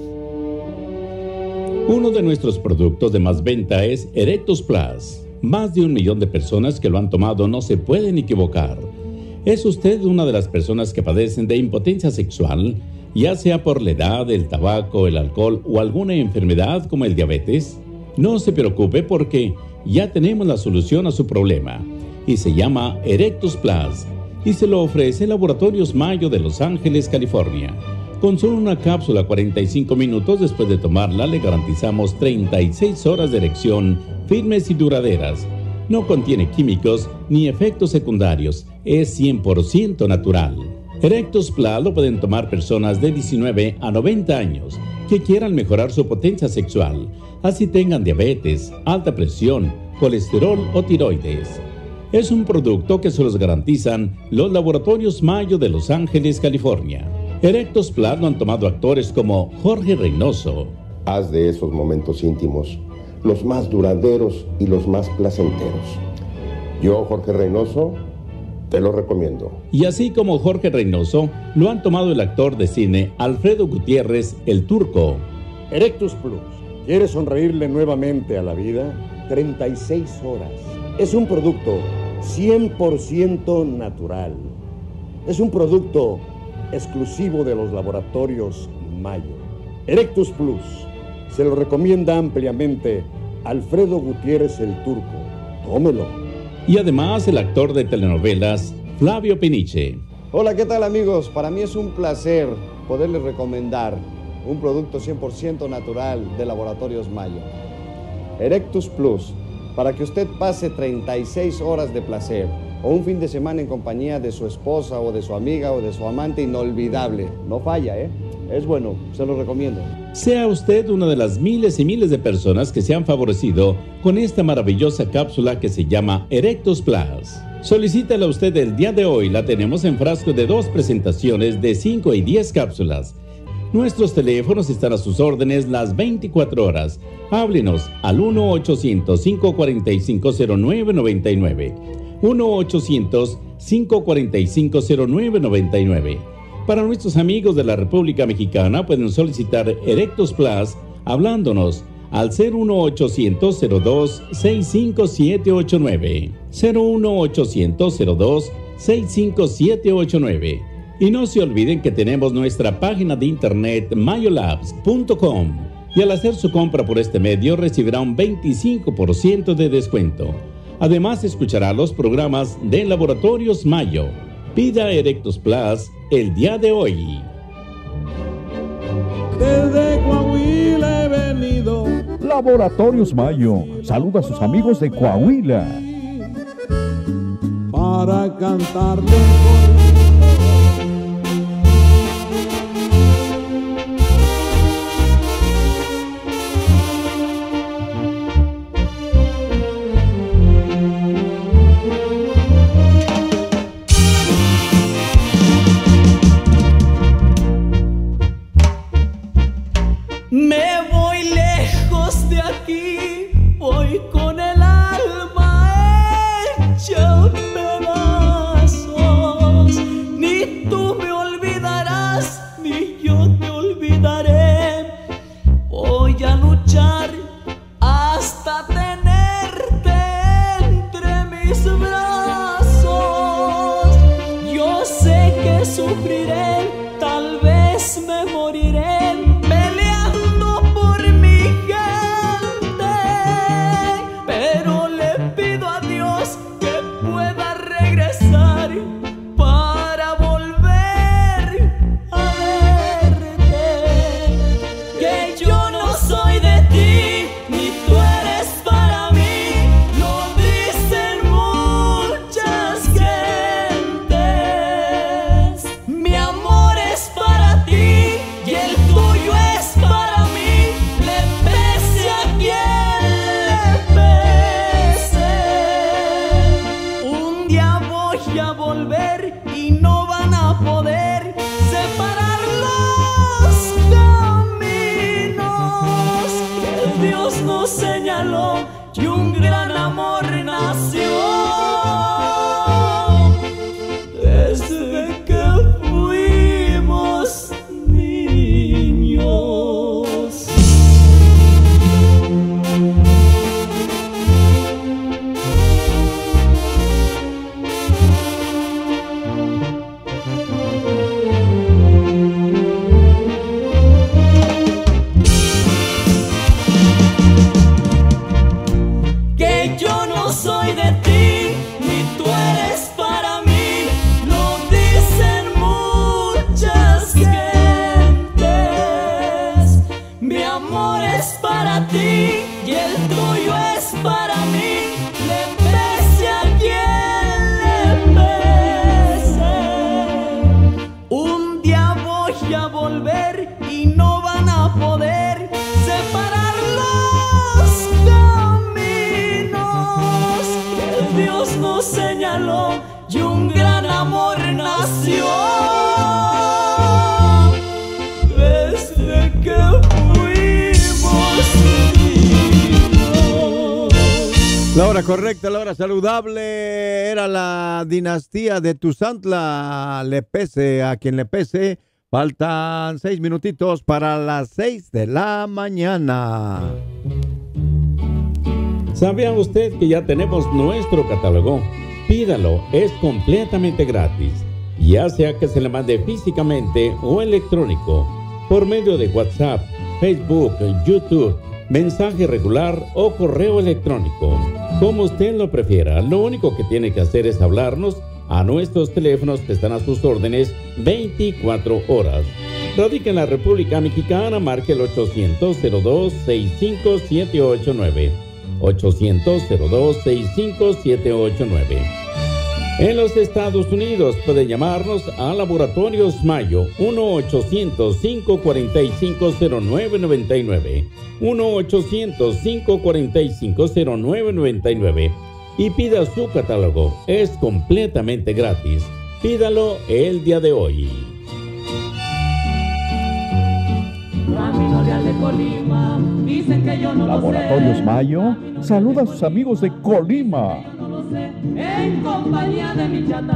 Uno de nuestros productos de más venta es Erectus Plus. Más de 1 millón de personas que lo han tomado no se pueden equivocar. ¿Es usted una de las personas que padecen de impotencia sexual, ya sea por la edad, el tabaco, el alcohol o alguna enfermedad como el diabetes? No se preocupe porque ya tenemos la solución a su problema y se llama Erectus Plus y se lo ofrece Laboratorios Mayo de Los Ángeles, California. Con solo una cápsula 45 minutos después de tomarla le garantizamos 36 horas de erección firmes y duraderas. No contiene químicos ni efectos secundarios, es 100% natural. Erectus Plus lo pueden tomar personas de 19 a 90 años que quieran mejorar su potencia sexual, así tengan diabetes, alta presión, colesterol o tiroides. Es un producto que se los garantizan los Laboratorios Mayo de Los Ángeles, California. Erectus Plus lo han tomado actores como Jorge Reynoso. Haz de esos momentos íntimos los más duraderos y los más placenteros. Yo, Jorge Reynoso, te lo recomiendo. Y así como Jorge Reynoso, lo han tomado el actor de cine Alfredo Gutiérrez, el Turco. Erectus Plus. ¿Quieres sonreírle nuevamente a la vida? 36 horas. Es un producto 100% natural. Es un producto exclusivo de los Laboratorios Mayo. Erectus Plus. Se lo recomienda ampliamente Alfredo Gutiérrez, el Turco. Tómelo. Y además el actor de telenovelas Flavio Peniche. Hola, ¿qué tal, amigos? Para mí es un placer poderles recomendar un producto 100% natural de Laboratorios Mayo. Erectus Plus, para que usted pase 36 horas de placer o un fin de semana en compañía de su esposa o de su amiga o de su amante inolvidable. No falla, ¿eh? Es bueno, se lo recomiendo. Sea usted una de las miles y miles de personas que se han favorecido con esta maravillosa cápsula que se llama Erectus Plus. Solicítala usted el día de hoy. La tenemos en frasco de 2 presentaciones de 5 y 10 cápsulas. Nuestros teléfonos están a sus órdenes las 24 horas. Háblenos al 1-800-545-0999. 1-800-545-0999. Para nuestros amigos de la República Mexicana pueden solicitar Erectus Plus hablándonos al 01800-02-65789. 01800-02-65789. Y no se olviden que tenemos nuestra página de internet mayolabs.com y al hacer su compra por este medio recibirá un 25% de descuento. Además escuchará los programas de Laboratorios Mayo. Pida Erectus Plus el día de hoy. Desde Coahuila he venido. Laboratorios Mayo saluda a sus amigos de Coahuila. Para cantarte Me voy lejos de aquí, voy con el alma hecha pedazos. sufriré, tal vez me moriré peleando por mi gente, pero le pido a Dios que pueda regresar para volver a verte, que yo no soy de ti, ni tú eres para mí, lo dicen muchas gentes. Mi amor es para ti y el tuyo es para mí, le pese a quien le pese. Un día voy a volver y no van a poder separar los caminos que Dios nos señaló y un gran amor nació desde que fuimos niños. Que yo no soy de ti, ni tú eres para mí, lo dicen muchas gentes. Mi amor es para ti y el tuyo es para mí, le pese a quien le pese. Un día voy a volver y no van a poder separar los caminos que Dios nos señaló y un gran amor nació desde que fuimos niños. La hora correcta, la hora saludable, era la dinastía de Tuzantla, le pese a quien le pese. Faltan 6 minutitos para las 6 de la mañana. ¿Sabía usted que ya tenemos nuestro catálogo? Pídalo, es completamente gratis, ya sea que se le mande físicamente o electrónico, por medio de WhatsApp, Facebook, YouTube, mensaje regular o correo electrónico. Como usted lo prefiera, lo único que tiene que hacer es hablarnos a nuestros teléfonos que están a sus órdenes 24 horas. Radica en la República Mexicana, marque el 800-02-65789. 800-02-65789. En los Estados Unidos puede llamarnos a Laboratorios Mayo 1-800-545-0999 1-800-545-0999 y pida su catálogo, es completamente gratis. Pídalo el día de hoy. Laboratorios Mayo saluda a sus amigos de Colima. En compañía de mi chata.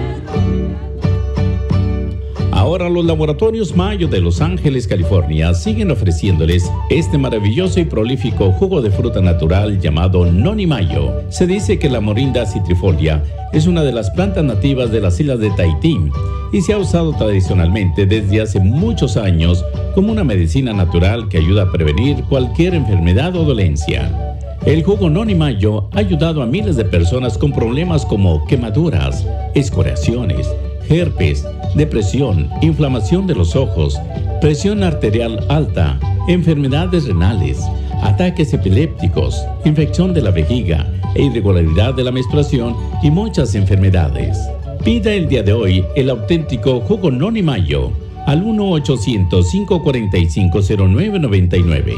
Ahora los Laboratorios Mayo de Los Ángeles, California, siguen ofreciéndoles este maravilloso y prolífico jugo de fruta natural llamado Noni Mayo. Se dice que la Morinda citrifolia es una de las plantas nativas de las islas de Tahití y se ha usado tradicionalmente desde hace muchos años como una medicina natural que ayuda a prevenir cualquier enfermedad o dolencia. El jugo Noni Mayo ha ayudado a miles de personas con problemas como quemaduras, escoriaciones, herpes, depresión, inflamación de los ojos, presión arterial alta, enfermedades renales, ataques epilépticos, infección de la vejiga e irregularidad de la menstruación y muchas enfermedades. Pida el día de hoy el auténtico jugo Noni Mayo al 1-800-545-0999.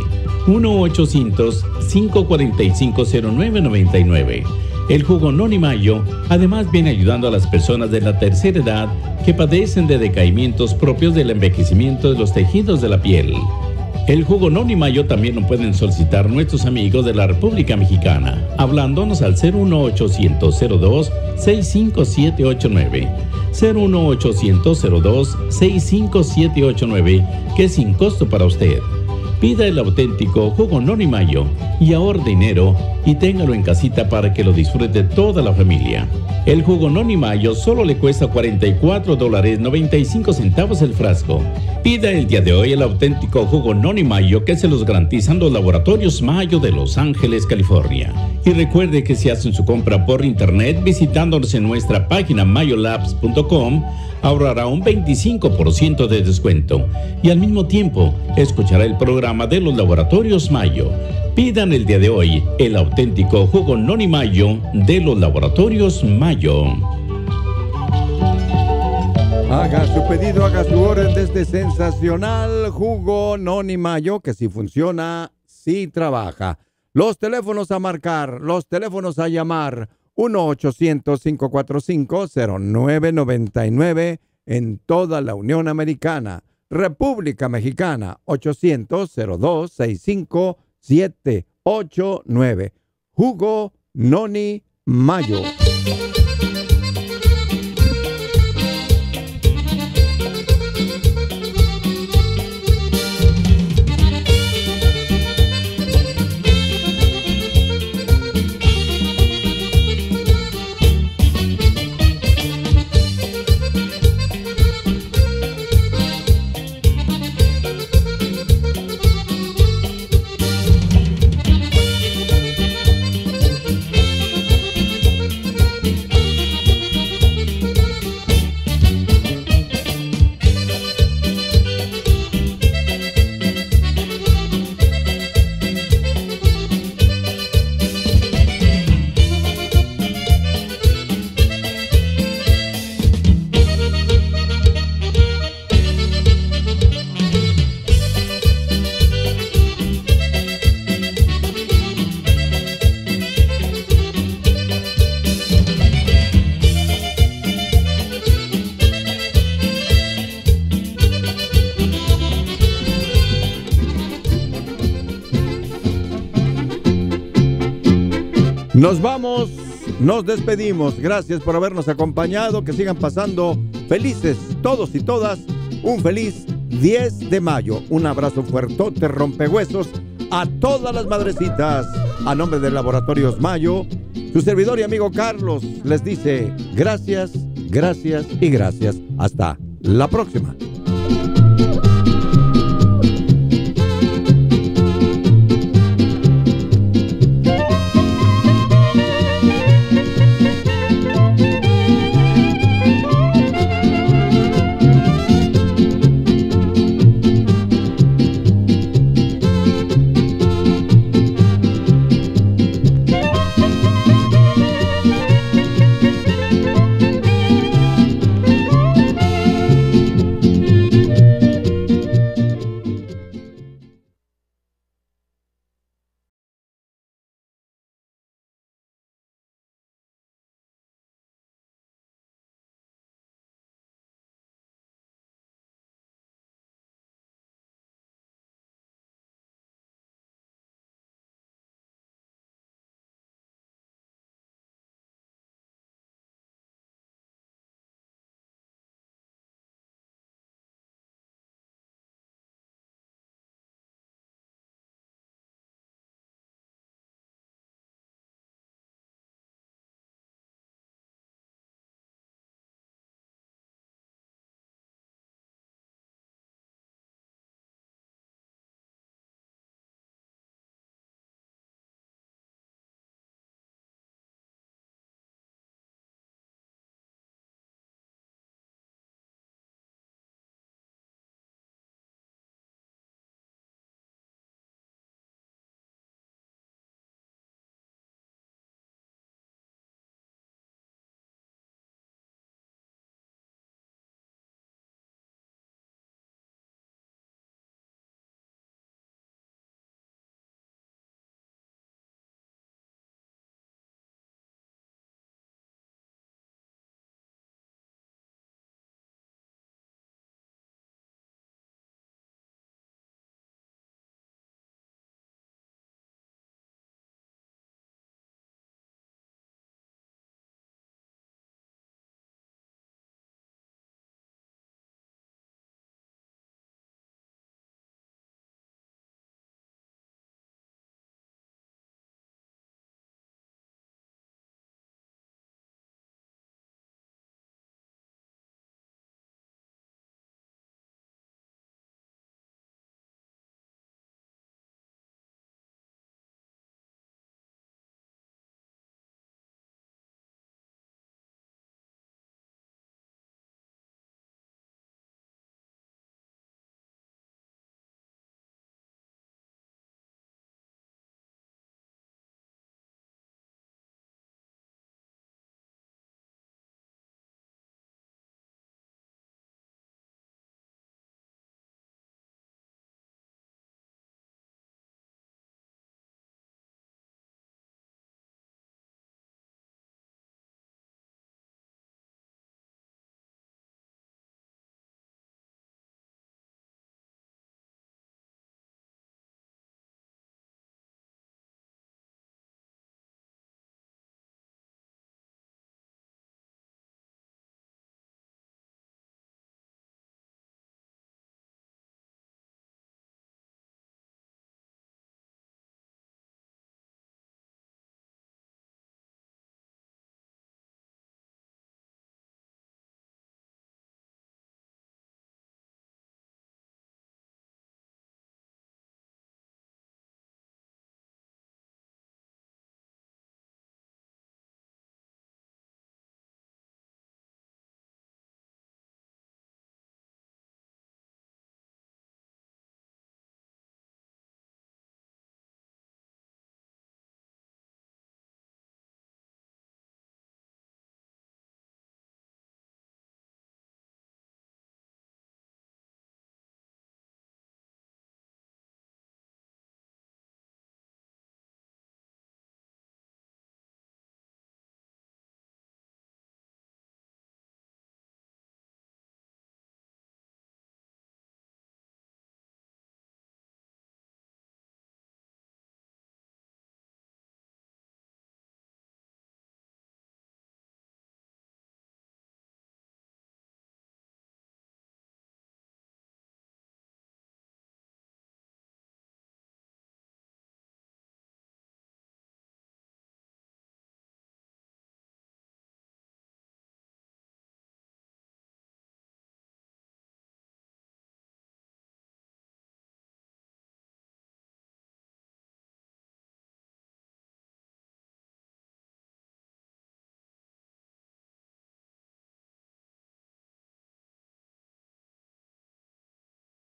1-800-545-0999. El jugo Noni Mayo además viene ayudando a las personas de la tercera edad que padecen de decaimientos propios del envejecimiento de los tejidos de la piel. El jugo Noni Mayo también lo pueden solicitar nuestros amigos de la República Mexicana, hablándonos al 01800-02-65789. 01800-02-65789, que es sin costo para usted. Pida el auténtico jugo Noni Mayo y ahorre dinero y téngalo en casita para que lo disfrute toda la familia. El jugo Noni Mayo solo le cuesta $44.95 el frasco. Pida el día de hoy el auténtico jugo Noni Mayo que se los garantizan los laboratorios Mayo de Los Ángeles, California. Y recuerde que si hacen su compra por internet visitándonos en nuestra página mayolabs.com, ahorrará un 25% de descuento y al mismo tiempo escuchará el programa de los laboratorios Mayo. Pidan el día de hoy el auténtico jugo Noni Mayo de los laboratorios Mayo. Haga su pedido, haga su orden de este sensacional jugo Noni Mayo que si funciona, si trabaja. Los teléfonos a marcar, los teléfonos a llamar, 1-800-545-0999 en toda la Unión Americana. República Mexicana, 800-0265-789. Jugo Noni Mayo. Nos vamos, nos despedimos. Gracias por habernos acompañado. Que sigan pasando felices todos y todas. Un feliz 10 de mayo. Un abrazo fuertote, rompehuesos a todas las madrecitas. A nombre de Laboratorios Mayo, su servidor y amigo Carlos les dice gracias, gracias y gracias. Hasta la próxima.